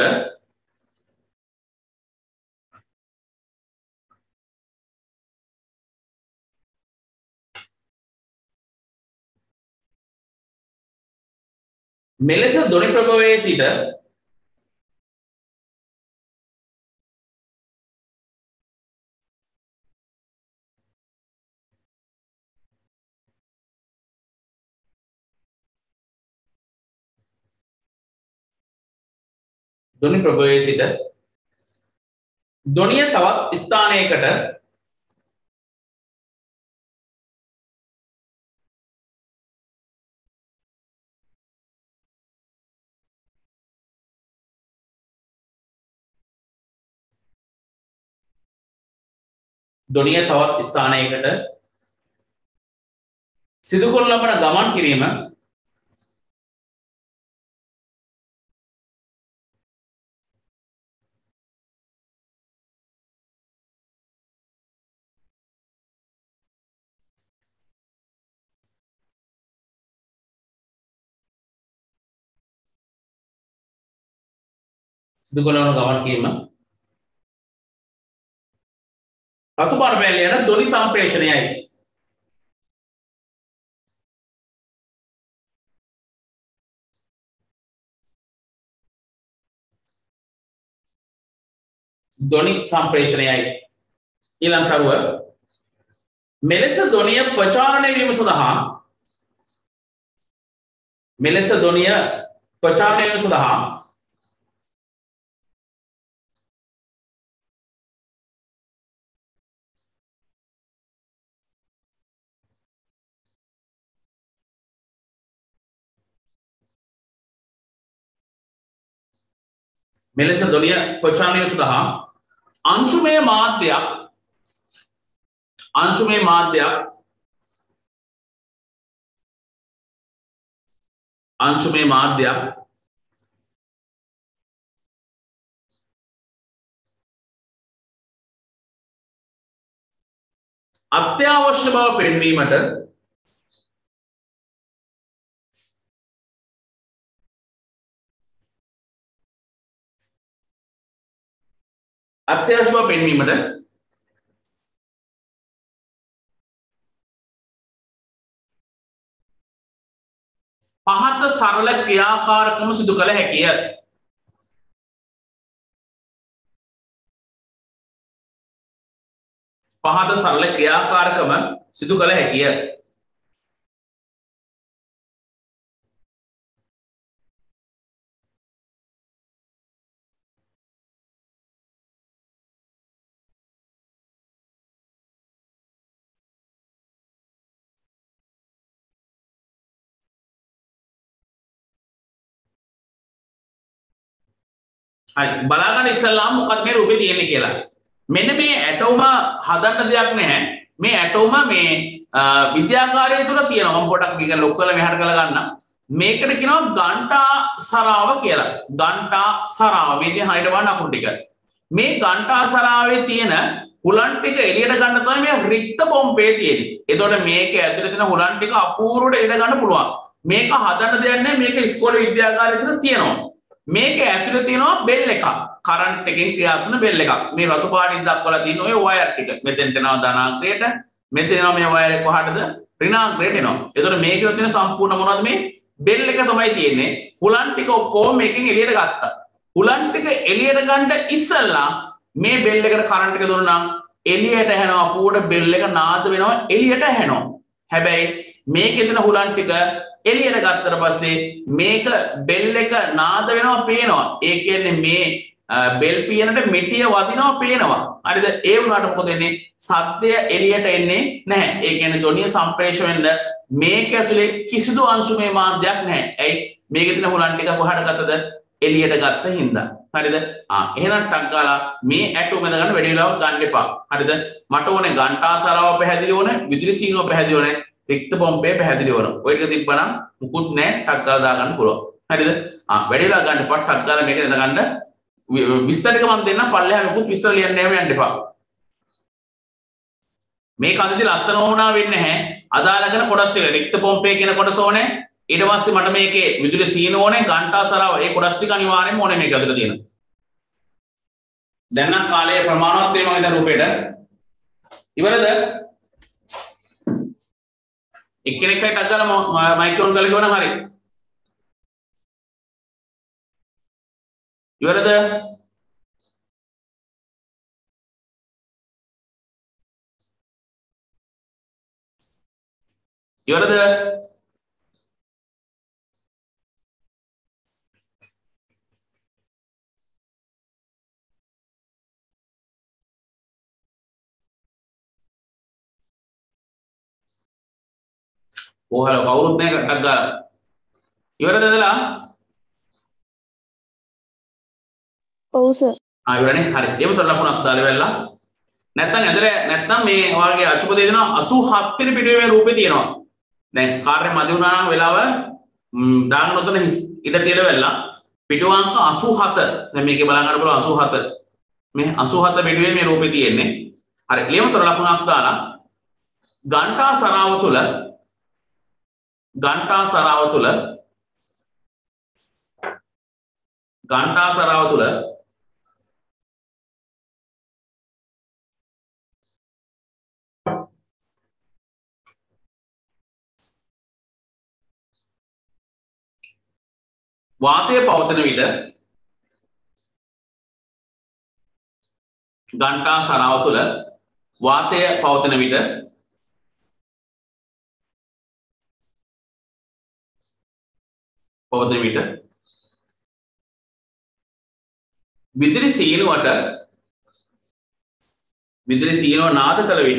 මෙලෙස ධනි ප්‍රභවයේ සිට ධනි ප්‍රභවයේ සිට ධනිය තවත් ස්ථානයකට ධනිය තවත් ස්ථානයකට සිදු කරන ලබන ගමන් කිරීම සිදු කරන ගමන් කිරීම රතු පාට පෑල්ල යන ධනි සම්ප්‍රේෂණයයි. ධනි සම්ප්‍රේෂණයයි. ඊළඟ තරුව මෙලෙස ධනිය ප්‍රචාරණය වීම සඳහා මෙලෙස ධනිය ප්‍රචාරණය වීම සඳහා මෙලෙස ධනිය ප්‍රචාරණය වීම සඳහා අංශුමය මාධ්‍යයක් අංශුමය මාධ්‍යයක් අත්‍යවශ්‍ය බව පෙන්වීමට පහත සරල ක්‍රියාකාරකම සිදු කළ හැකිය. පහත සරල ක්‍රියාකාරකම සිදු කළ හැකිය. හරි බලාගන්න ඉස්සල්ලාම මොකක්ද මේ රූපේ තියෙන්නේ කියලා. මෙන්න මේ ඇටෝම හදන්න දෙයක් නැහැ. මේ ඇටෝම මේ විද්‍යාගාරය තුල තියෙනවා. මම පොඩක් මේක ලොක් කරලා මෙහාට කරලා ගන්නම්. මේකට කියනවා ගන්ටා සරාව කියලා. ගන්ටා සරාව. මේ දිහා හරියට බලන්න අකුරු ටික. මේ ගන්ටා සරාවේ තියෙන හුලන් ටික එළියට ගන්න තමයි මේ රික්ත බොම්බේ තියෙන්නේ. එතකොට මේක ඇතුලේ තියෙන හුලන් ටික අපූර්වට එළියට ගන්න පුළුවන්. මේක හදන්න දෙයක් නැහැ. මේක ඉස්කෝලේ විද්‍යාගාරය තුල තියෙනවා. මේක ඇතුලේ තියෙනවා බෙල් එකක්. කරන්ට් එකෙන් ක්‍රියාත්මක බෙල් එකක්. මේ රතු පාටින් දක්වලා තියෙන ඔය වයර් ටික. මෙතෙන්ට එනවා ධනාංගයට. මෙතන එනවා මේ වයර් එක කොහටද? ඍණාංගයට එනවා. එතකොට මේකේ තියෙන සම්පූර්ණ මොනවද මේ බෙල් එක තමයි තියෙන්නේ. හුලන් ටික ඔක්කොම මේකෙන් එළියට ගත්තා. හුලන් ටික එළියට ගන්න ඉස්සෙල්ලා මේ බෙල් එකට කරන්ට් එක දුන්නා. එළියට ඇහෙනවා අපුවට බෙල් එක නාද වෙනවා එළියට ඇහෙනවා. හැබැයි මේකේ තියෙන හුලන් ටික එළියට ගත්තට පස්සේ මේක බෙල් එක නාද වෙනවා පේනවා. ඒ කියන්නේ මේ බෙල් පියනට මිටිය වදිනවා පේනවා. හරිද? ඒ වුණාට මොකද වෙන්නේ? සද්දය එළියට එන්නේ නැහැ. ඒ කියන්නේ ධ්වනිය සම්ප්‍රේෂණය වෙන්න මේක ඇතුලේ කිසිදු අංශුමය මාධ්‍යයක් නැහැ. ඇයි? මේකේ තියෙන හුලන් ටික කොහාට ගත්තද? එළියට ගත්ත හින්දා. හරිද? එහෙනම් ටක් ගාලා මේ ඇටෝ මැද ගන්න වැඩි වෙලාවක් ගන්න එපා. හරිද? මට ඕනේ ගන්ටා සරාව පැහැදිලි ඕනේ, විදුලි සීනුව පැහැදිලි ඕනේ. රික්ත බොම්බේ පැහැදිලි වෙනවා. ඔය ටික තිබ්බනම් මුකුත් නැහැ ටක් ගාලා දාගන්න පුළුවන්. හරිද? වැඩි වෙලා ගන්න එපා ටක් ගාලා මේක දාගන්න. විස්තර ටික මම දෙන්නම් පල්ලෙහා මුකුත් විස්තර ලියන්න යන්න එපා. මේක අන්තිමට ලස්සන වුණා වෙන්නේ නැහැ. අදාළ කරන කොටස් ටික රික්ත බොම්බේ කියන කොටස ඕනේ. ඊට පස්සේ මට මේකේ විදුලි සීන ඕනේ, ගන්ටා සරාව. ඒ කොටස් ටික අනිවාර්යෙන්ම ඕනේ මේක ඇතුළේ තියෙන. දැන් නම් කාලය ප්‍රමාණවත් වේ මම හිතන රූපෙට. ඉවරද? එක්කෙනෙක් හරි ටක් ගාලා මයික් ඔන් කරලා කියවනම් හරි. ඉවරද? ඉවරද? ඕහල කවුරුත් නැහැ ටක් ගාලා. ඉවරද එදලා? ඔව් සර්. ඉවරනේ. හරි. ඒවතර ලකුණක් දාලා වෙලා. නැත්තම් මේ ඔයාලගේ අචුපදේ දෙනවා 87 වෙනි පිටුවේ රූපේ තියෙනවා. දැන් කාර්ය මදි වුණා නම් වෙලාව දාගෙන උතන ඉඩ තියලා වෙලා පිටු අංක 87. දැන් මේකේ බලන්න ගන්න පුළුවන් 87. මේ 87 පිටුවේ මේ රූපේ තියෙන්නේ. හරි. ඒවතර ලකුණක් දාලා ගන්ටා සරාව තුල වාතය පවතන විට ගන්ටා සරාව තුළ වාතය පවතන විට විදුලි සීනුව නාද කළ විට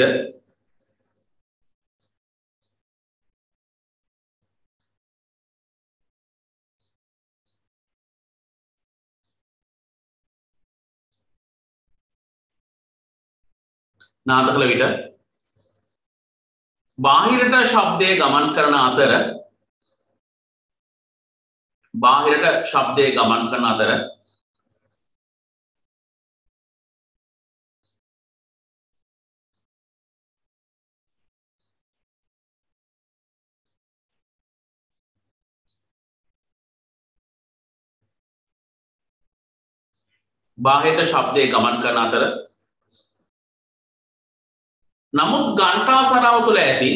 බාහිරට ශබ්දය ගමන් කරන අතර බාහිරට ශබ්දයේ ගමන් කරන අතර බාහිරට ශබ්දයේ ගමන් කරන අතර නමුත් ඝණ්ඨා සරාව තුළ ඇති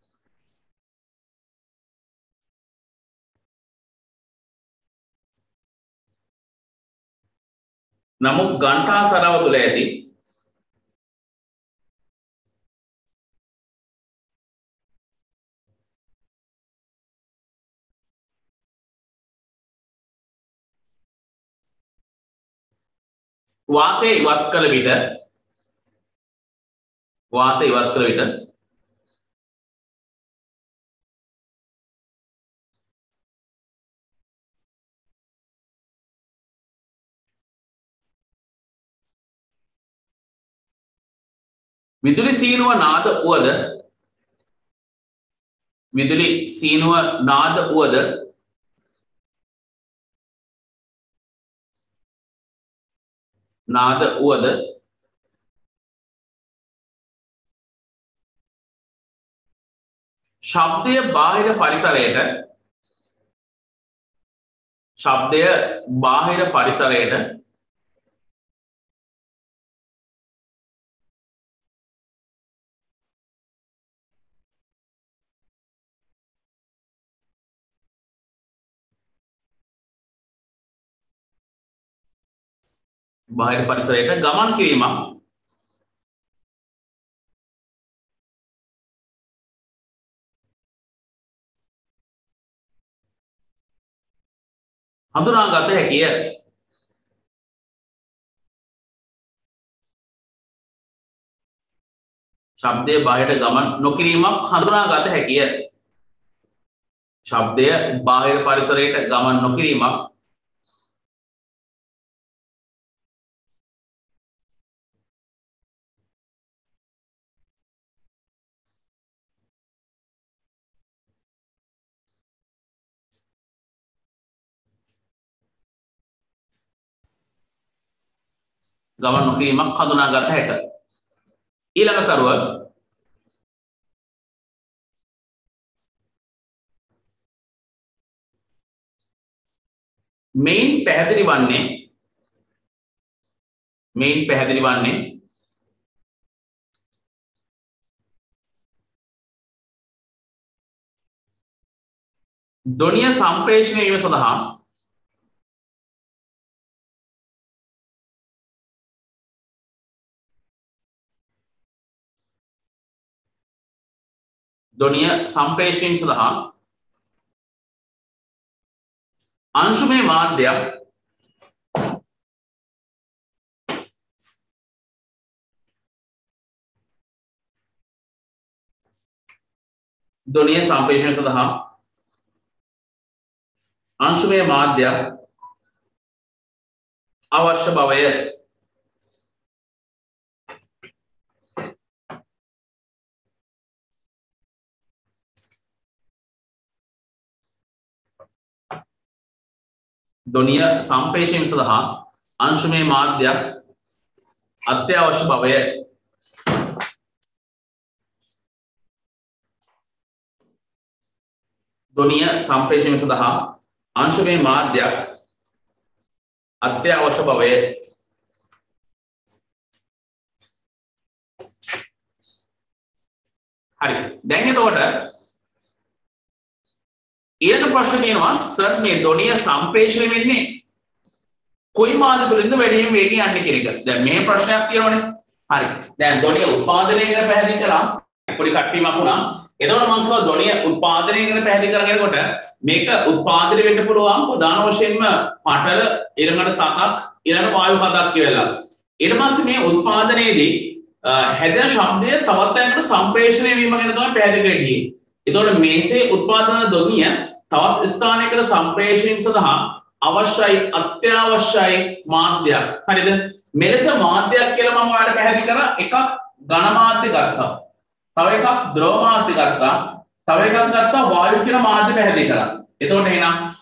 වාතය ඉවත් කළ විට විදුලි සීනුව නාද උවද ශබ්දය බාහිර පරිසරයට ගමන් කිරීමක් හඳුනාගත හැකිය. ශබ්දය බාහිර ගමන් නොකිරීමක් හඳුනාගත හැකිය. ශබ්දය බාහිර පරිසරයට ගමන් නොකිරීමක් හඳුනාගත හැකිය. ඊළඟ කරුව මෙයින් පැහැදිලි වන්නේ ධ්වනිය සම්ප්‍රේෂණය වීම සඳහා अंशुमय माध्यम ध्वनि संप्रेषण सदहा अंशुमय माध्यम अवश्य भवय ध्वनिय संप्रेषण सदहा अंशुमय माध्य अत्यावश्य भवय ध्वनिय संप्रेषण सदहा अंशुमय माध्य अत्यावश्य भवय हरि දැන් එතකොට ඊළඟ ප්‍රශ්න තියෙනවා සර් මේ ධ්වනිය සම්ප්‍රේෂණය වෙන්නේ කොයි මාධ්‍ය තුලින්ද වැඩිම වේගයෙන් යන්නේ කියන එක. දැන් මේ ප්‍රශ්නයක් තියෙනවනේ. හරි. දැන් ධ්වනිය උත්පාදනය කරන පැහැදිලි කරා. පොඩි කට්ටියක් වුණා. එතකොට මම කිව්වා ධ්වනිය උත්පාදනය කරන පැහැදිලි කරගෙනකොට මේක උත්පාදනය වෙන්න පුළුවන් ප්‍රධාන වශයෙන්ම පටල ඊළඟට තතක් ඊළඟට වායු හදක් කියලා. ඊට පස්සේ මේ උත්පාදනයේදී හැදෙන ශබ්දය තවත් තැනකට සම්ප්‍රේෂණය වීම ගැන තමයි පැහැදිලි කරන්නේ. එතකොට මේසේ උත්පාදන ධ්වනිය තවත් ස්ථානයකට සම්ප්‍රේෂණය සඳහා අවශ්‍යයි අත්‍යවශ්‍යයි මාධ්‍යයක්. හරිද? මෙලෙස මාධ්‍යයක් කියලා මම ඔයාලට පැහැදිලි කරා. එකක් ඝන මාධ්‍ය ගත්තා. තව එකක් ද්‍රව මාධ්‍ය ගත්තා. තව එකක් ගත්තා වායු කියන මාධ්‍ය පැහැදිලි කරා. එතකොට එහෙනම්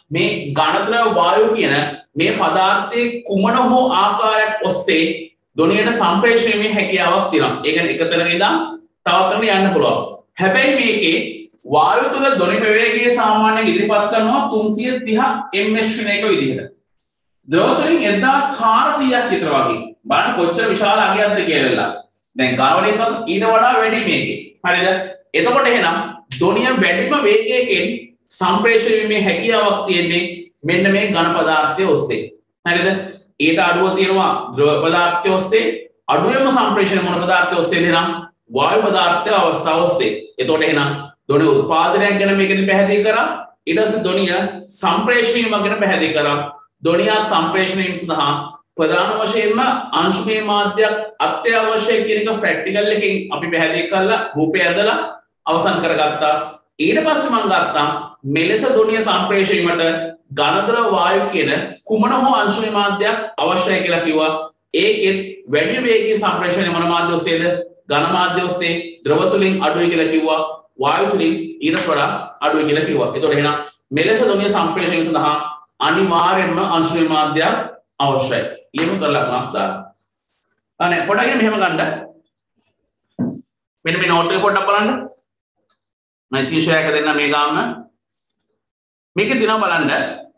මේ ඝනද්‍රව වායුව කියන මේ පදාර්ථයේ කුමන හෝ ආකාරයක් ඔස්සේ ධොනියට සම්ප්‍රේෂණය වීමේ හැකියාවක් තියෙනවා. ඒ කියන්නේ එක තැනක ඉඳන් තවත් තැනකට යන්න පුළුවන්. හැබැයි මේකේ වායුව තුල ධොනි ප්‍රවේගය සාමාන්‍යයෙන් ඉදිරිපත් කරනවා 330 ms ශ්‍රේණියක විදිහට. ද්‍රව තුලින් 1400ක් විතර වගේ. බලන්න කොච්චර විශාල අගයක්ද කියලා. දැන් ගාවලින්වත් ඊට වඩා වැඩි මේකේ. හරිද? එතකොට එහෙනම් ධොනිය වැඩිම වේගයකින් සම්ප්‍රේෂණය වීමේ හැකියාවක් තියෙන්නේ මෙන්න මේ ඝන පදාර්ථය ඔස්සේ. හරිද? ඊට අඩුව තියෙනවා ද්‍රව පදාර්ථය ඔස්සේ. අඩුවෙන්ම සම්ප්‍රේෂණය මොන පදාර්ථය ඔස්සේද නම් වායු පදාර්ථය අවස්ථාව ඔස්සේ. එතකොට එහෙනම් ධොනිය උත්පාදනයක් ගැන මේකෙන් පැහැදිලි කරා. ඊට පස්සේ ධොනිය සම්ප්‍රේෂණය ගැන පැහැදිලි කරා. ධොනිය සම්ප්‍රේෂණය සඳහා ප්‍රධාන වශයෙන්ම අංශුමය මාධ්‍යයක් අත්‍යවශ්‍යයි කියන එක ප්‍රැක්ටිකල් එකකින් අපි පැහැදිලි කරලා රූපය ඇදලා අවසන් කරගත්තා. ඊට පස්සේ මම ගත්තා මෙලෙස ධොනිය සම්ප්‍රේෂණයට ඝනද්‍රව වායු කියන කුමන හෝ අංශුමය මාධ්‍යයක් අවශ්‍යයි කියලා කිව්වා. ඒකෙත් වැඩි වේගී සම්ප්‍රේෂණය මොන මාධ්‍ය ඔස්සේද? ඝන මාධ්‍ය ඔස්සේ. ද්‍රව තුලින් අඩුයි කියලා කිව්වා. වායු තුලින් ඊට වඩා අඩුයි කියලා කිව්වා. එතකොට එහෙනම් මෙලෙස ධොනිය සම්ප්‍රේෂණය සඳහා අනිවාර්යයෙන්ම අංශුමය මාධ්‍යයක් අවශ්‍යයි. ලියමු කරලා ගන්න. අනේ පොඩ්ඩක් මෙහෙම ගන්න. මෙන්න මේ නෝට් එක පොඩ්ඩක් බලන්න. මම ස්ක්‍රීන් ෂෙයා එක දෙන්න මේ ගාම. මේකේ තියෙනවා බලන්න.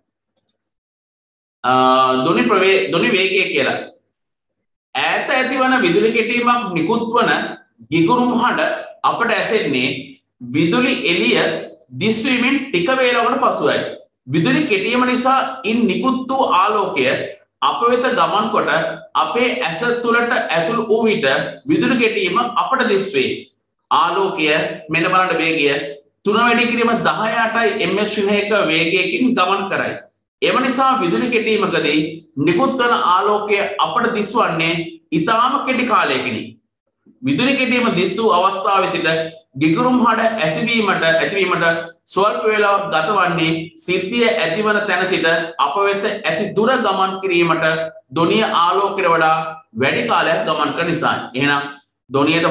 ධොනි වේගය කියලා. ඈත ඇතිවන විදුලි කෙටීමක් නිකුත් වන ගිගුරුම් හඬ අපට ඇසෙන්නේ විදුලි එළිය දිස්වීමෙන් ටික වේලාවකට පසුයි. විදුලි කෙටීම නිසා ඉන් නිකුත් වූ ආලෝකය අප වෙත ගමන් කොට අපේ ඇස තුළට ඇතුල් වූ විට විදුලි කෙටීම අපට දිස්වේ. ආලෝකය මෙන්න බලන්න වේගය 3 වැඩි කිරීම 18යි ms ශ්‍රේණියක වේගයකින් ගමන් කරයි. එම නිසා විදුලි කෙටීමකදී නිකුත් වන ආලෝකය අපට දිස්වන්නේ ඊටාම කෙටි කාලයකිනි. විදුලි කෙටීම දිස් වූ අවස්ථාවේ සිට ගිගුරුම් හඬ ඇතිවීමට ස්වල්ප වේලාවක් ගත වන්නේ සිද්ධිය ඇතිවන තැන සිට අප වෙත ඇති දුර ගමන් කිරීමට ධොනිය ආලෝකයට වඩා වැඩි කාලයක් ගමන් කරන නිසායි. එහෙනම් ධොනියට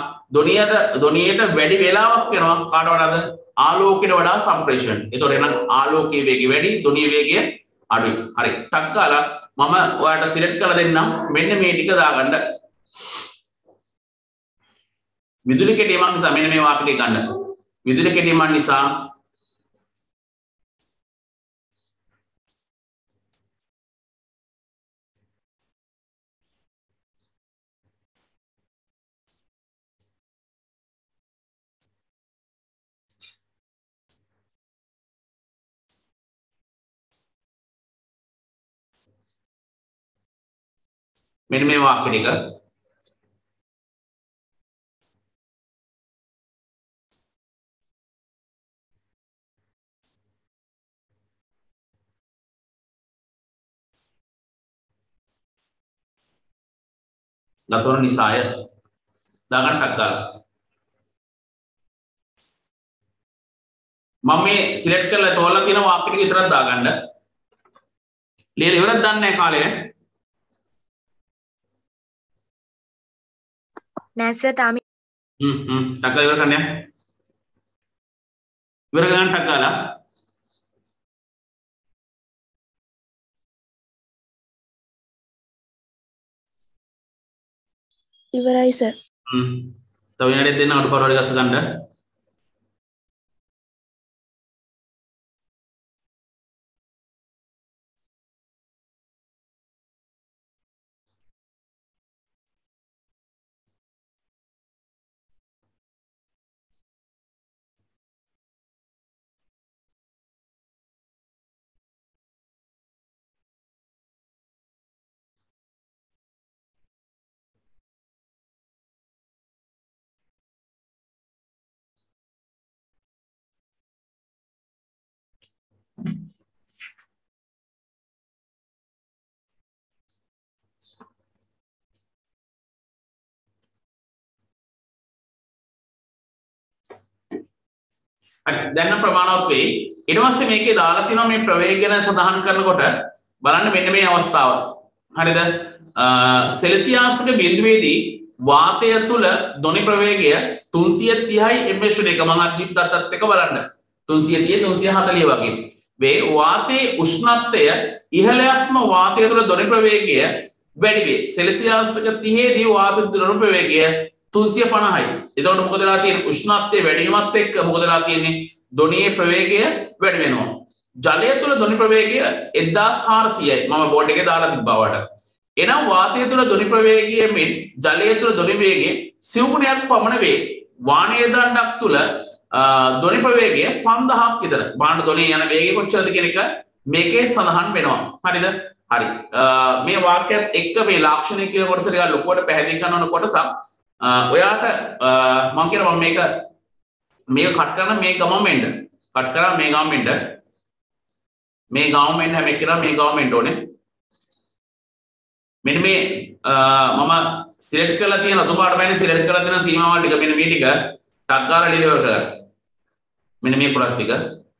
වැඩි වේලාවක් වෙනවා කාට වඩාද? ආලෝකයට වඩා සම්ප්‍රේෂණ. ඒතකොට එහෙනම් ආලෝකයේ වේගය වැඩි, ධොනියේ වේගය අඩුයි. හරි. ටක් ගාලා මම ඔයාලට සිලෙක්ට් කරලා දෙන්නම්. මෙන්න මේ ටික දාගන්න. විදුලි කෙටීමක් නිසා මෙන්න මේ වාක්‍යය ගන්න. විදුලි කෙටීමක් නිසා මෙන්න මේ වාක්‍ය ටික ගතවන නිසාය දාගන්න ටක් ගාලා මම මේ සිලෙක්ට් කරලා තෝරලා තියෙන වාක්‍ය ටික විතරක් දාගන්න. ලියලා ඉවරක් දන්නේ නැහැ කාලේ. නෑ සර් තාම ටක් ගාලා ඉවර කරන්න යන්න. ඉවර ගන්න ටක් ගාලා ඉවරයි සර්. තව විනාඩියක් දෙන්න අඩු පාරවල් ගස්ස ගන්න. දැන් නම් ප්‍රමාණවත් වෙයි. ඊට පස්සේ මේකේ දාලා තියෙනවා මේ ප්‍රවේගය සඳහන් කරනකොට බලන්න මෙන්න මේ අවස්ථාව. හරිද? සෙල්සියස්ක බිඳුවේදී වාතය තුල ධොනි ප්‍රවේගය 330යි ms ශ්‍රේණියක මම අද්විප්තත් එක්ක බලන්න. 330 340 වගේ. වේ වාතයේ උෂ්ණත්වය ඉහළයක්ම වාතය තුළ ධ්වනි ප්‍රවේගය වැඩි වේ. සෙල්සියස් 30 දී වාතයේ ධ්වනි ප්‍රවේගය 350යි. එතකොට මොකද වෙලා තියෙන්නේ? උෂ්ණත්වය වැඩි වීමත් එක්ක මොකද වෙලා තියෙන්නේ? ධ්වනියේ ප්‍රවේගය වැඩි වෙනවා. ජලය තුළ ධ්වනි ප්‍රවේගය 1400යි. මම බෝඩ් එකේ දාලා තිබ්බා වට. එනම් වාතය තුළ ධ්වනි ප්‍රවේගය මෙන් ජලය තුළ ධ්වනි වේගය සිවුගුණයක් පමණ වේ. වාණයේ දණ්ඩක් තුළ ධ්වනි ප්‍රවේගය 5000ක් විතර. බාහන ධ්වනිය යන වේගය කොච්චරද කියන එක මේකේ සඳහන් වෙනවා. හරිද? හරි. මේ වාක්‍යයත් එක්ක මේ ලාක්ෂණික කියන කොටස ටික ලොකුවට පැහැදිලි කරන ඕන කොටසක්. ඔයාට මම කියනවා මේක කට් කරන මේ ගමෙන්ඩ් කට් කරා මේ ගමෙන්ඩ් හැම එකේම මේ ගමෙන්ඩ් ඕනේ. මෙන්න මේ මම සිලෙක්ට් කරලා තියෙන අතුපාට බෑනේ සිලෙක්ට් කරලා තියෙන සීමාවල් ටික මෙන්න මේ ටික ටක් ගාලා ඩිලිවර් කරගන්න. මෙන්න මේ කොටස් ටික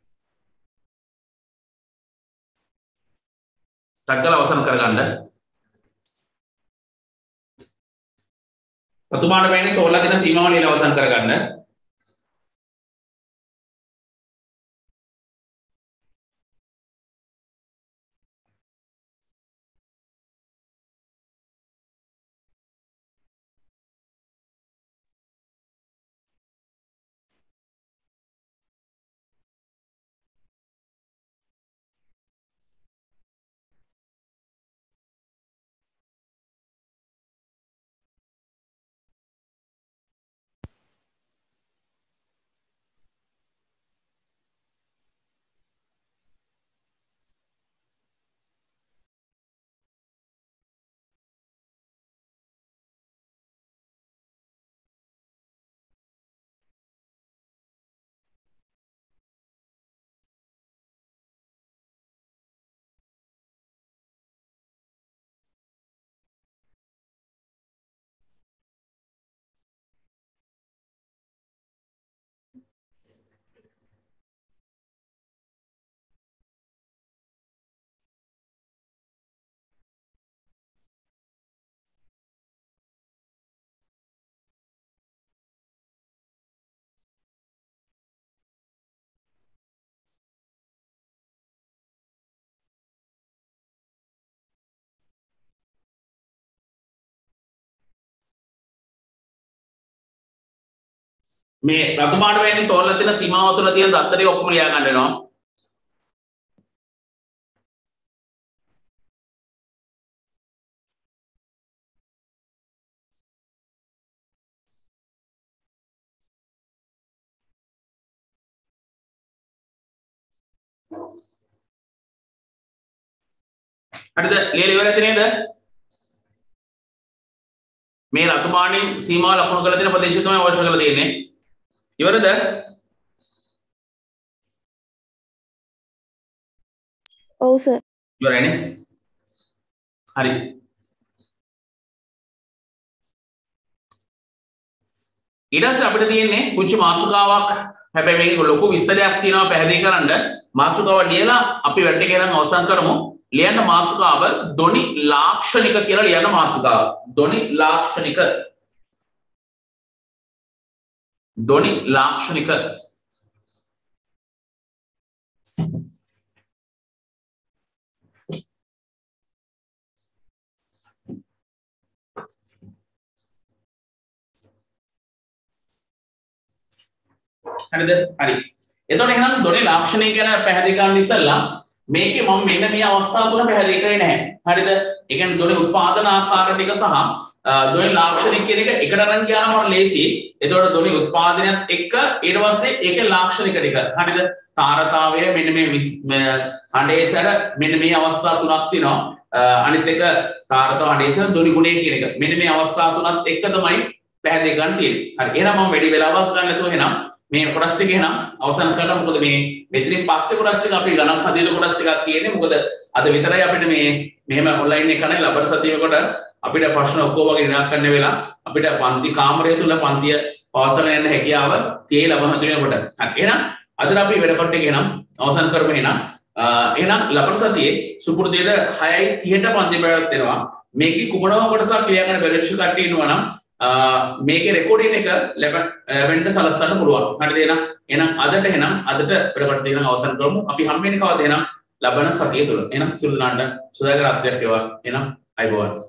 ටක් ගාලා අවසන් කරගන්න. අතුපාට බෑනේ තෝරලා තියෙන සීමාවල් ඊළ අවසන් කරගන්න. මේ රතු පාට වලින් තෝරලා තියෙන සීමාව තුළ තියෙන දත්තරේ ඔක්කොම ලියා ගන්න වෙනවා. හරිද? ලියලා ඉවරද නේද? මේ රතු පාටින් සීමාව ලකුණු කරලා තියෙන ප්‍රදේශය තමයි අවශ්‍ය කරලා තියෙන්නේ. ඉවරද? ඔව් සර්. ඉවරයිනේ. හරි. ඊට පස්සේ අපිට තියෙන්නේ පුංචි මාතෘකාවක්. හැබැයි මේක ලොකු විස්තරයක් තියෙනවා පැහැදිලි කරන්න. මාතෘකාව ලියලා අපි වැඩ එක ගන්න අවසන් කරමු. ලියන්න මාතෘකාව ධ්වනි ලාක්ෂණික කියලා ලියන්න මාතෘකාව. ධ්වනි ලාක්ෂණික. ධ්වනි ලාක්ෂණික. හරිද? හරි. එතකොට එහෙනම් ධ්වනි ලාක්ෂණය ගැන පැහැදිලි කරන්න ඉස්සෙල්ලා මේකේ මම මෙන්න මේ අවස්ථා තුන පැහැදිලි කරේ නැහැ. හරිද? ඒ කියන්නේ ධ්වනි උත්පාදන ආකාර ටික සහ ධ්වනි ලාක්ෂණික කියන එක එකට අරන් ගියාම මම ලේසි. එතකොට ධ්වනි උත්පාදනයත් එක්ක ඊට පස්සේ ඒකේ ලාක්ෂණික ටික. හරිද? තාරතාවය මෙන්න මේ හඬේසර මෙන්න මේ අවස්ථා තුනක් තියෙනවා. අනිත් එක තාරතාව හඬේසර ධ්වනි ගුණය කියන එක. මෙන්න මේ අවස්ථා තුනත් එක්ක තමයි පැහැදිලි කරන්න තියෙන්නේ. හරි. එහෙනම් මම වැඩි වෙලාවක් ගන්න නැතුව එහෙනම් මේ කොටස් ටික එහෙනම් අවසන් කරලා මොකද මේ මෙතනින් පස්සේ කොටස් ටික අපි ගණන් හදින කොටස් ටිකක් තියෙන්නේ. මොකද අද විතරයි අපිට මේ මෙහෙම ඔන්ලයින් එක කරන්නේ ලබන සතියේකට අපිට ප්‍රශ්න ඔක්කොම වගේ නිරාකරණය වෙලා අපිට පන්ති කාමරය තුල පන්තිය පවත්වන යන හැකියාව tie ලබන හදිනකොට. හරි. එහෙනම් අද අපි වැඩ කොට එක එහෙනම් අවසන් කරමු එහෙනම්. එහෙනම් ලබන සතියේ සුපුරුදුයට 6:30ට පන්ති පැවැත්වෙනවා. මේකේ කුමනම කොටසක් ක්‍රියා කරන බැරිෂු කට්ටිය ඉන්නවා නම් මේකේ රෙකෝඩින් එක ලැබෙන්න සලස්සන්න පුළුවන්. හරිද එහෙනම්? එහෙනම් අදට අපිට තියෙන අවසන් කරමු. අපි හම්බෙන්නේ කවද එහෙනම්? ලබන සතිය තුල. එහෙනම් සුළුනාට සුදාගර අධ්‍යක්ෂකව එහෙනම් අයබෝවන්.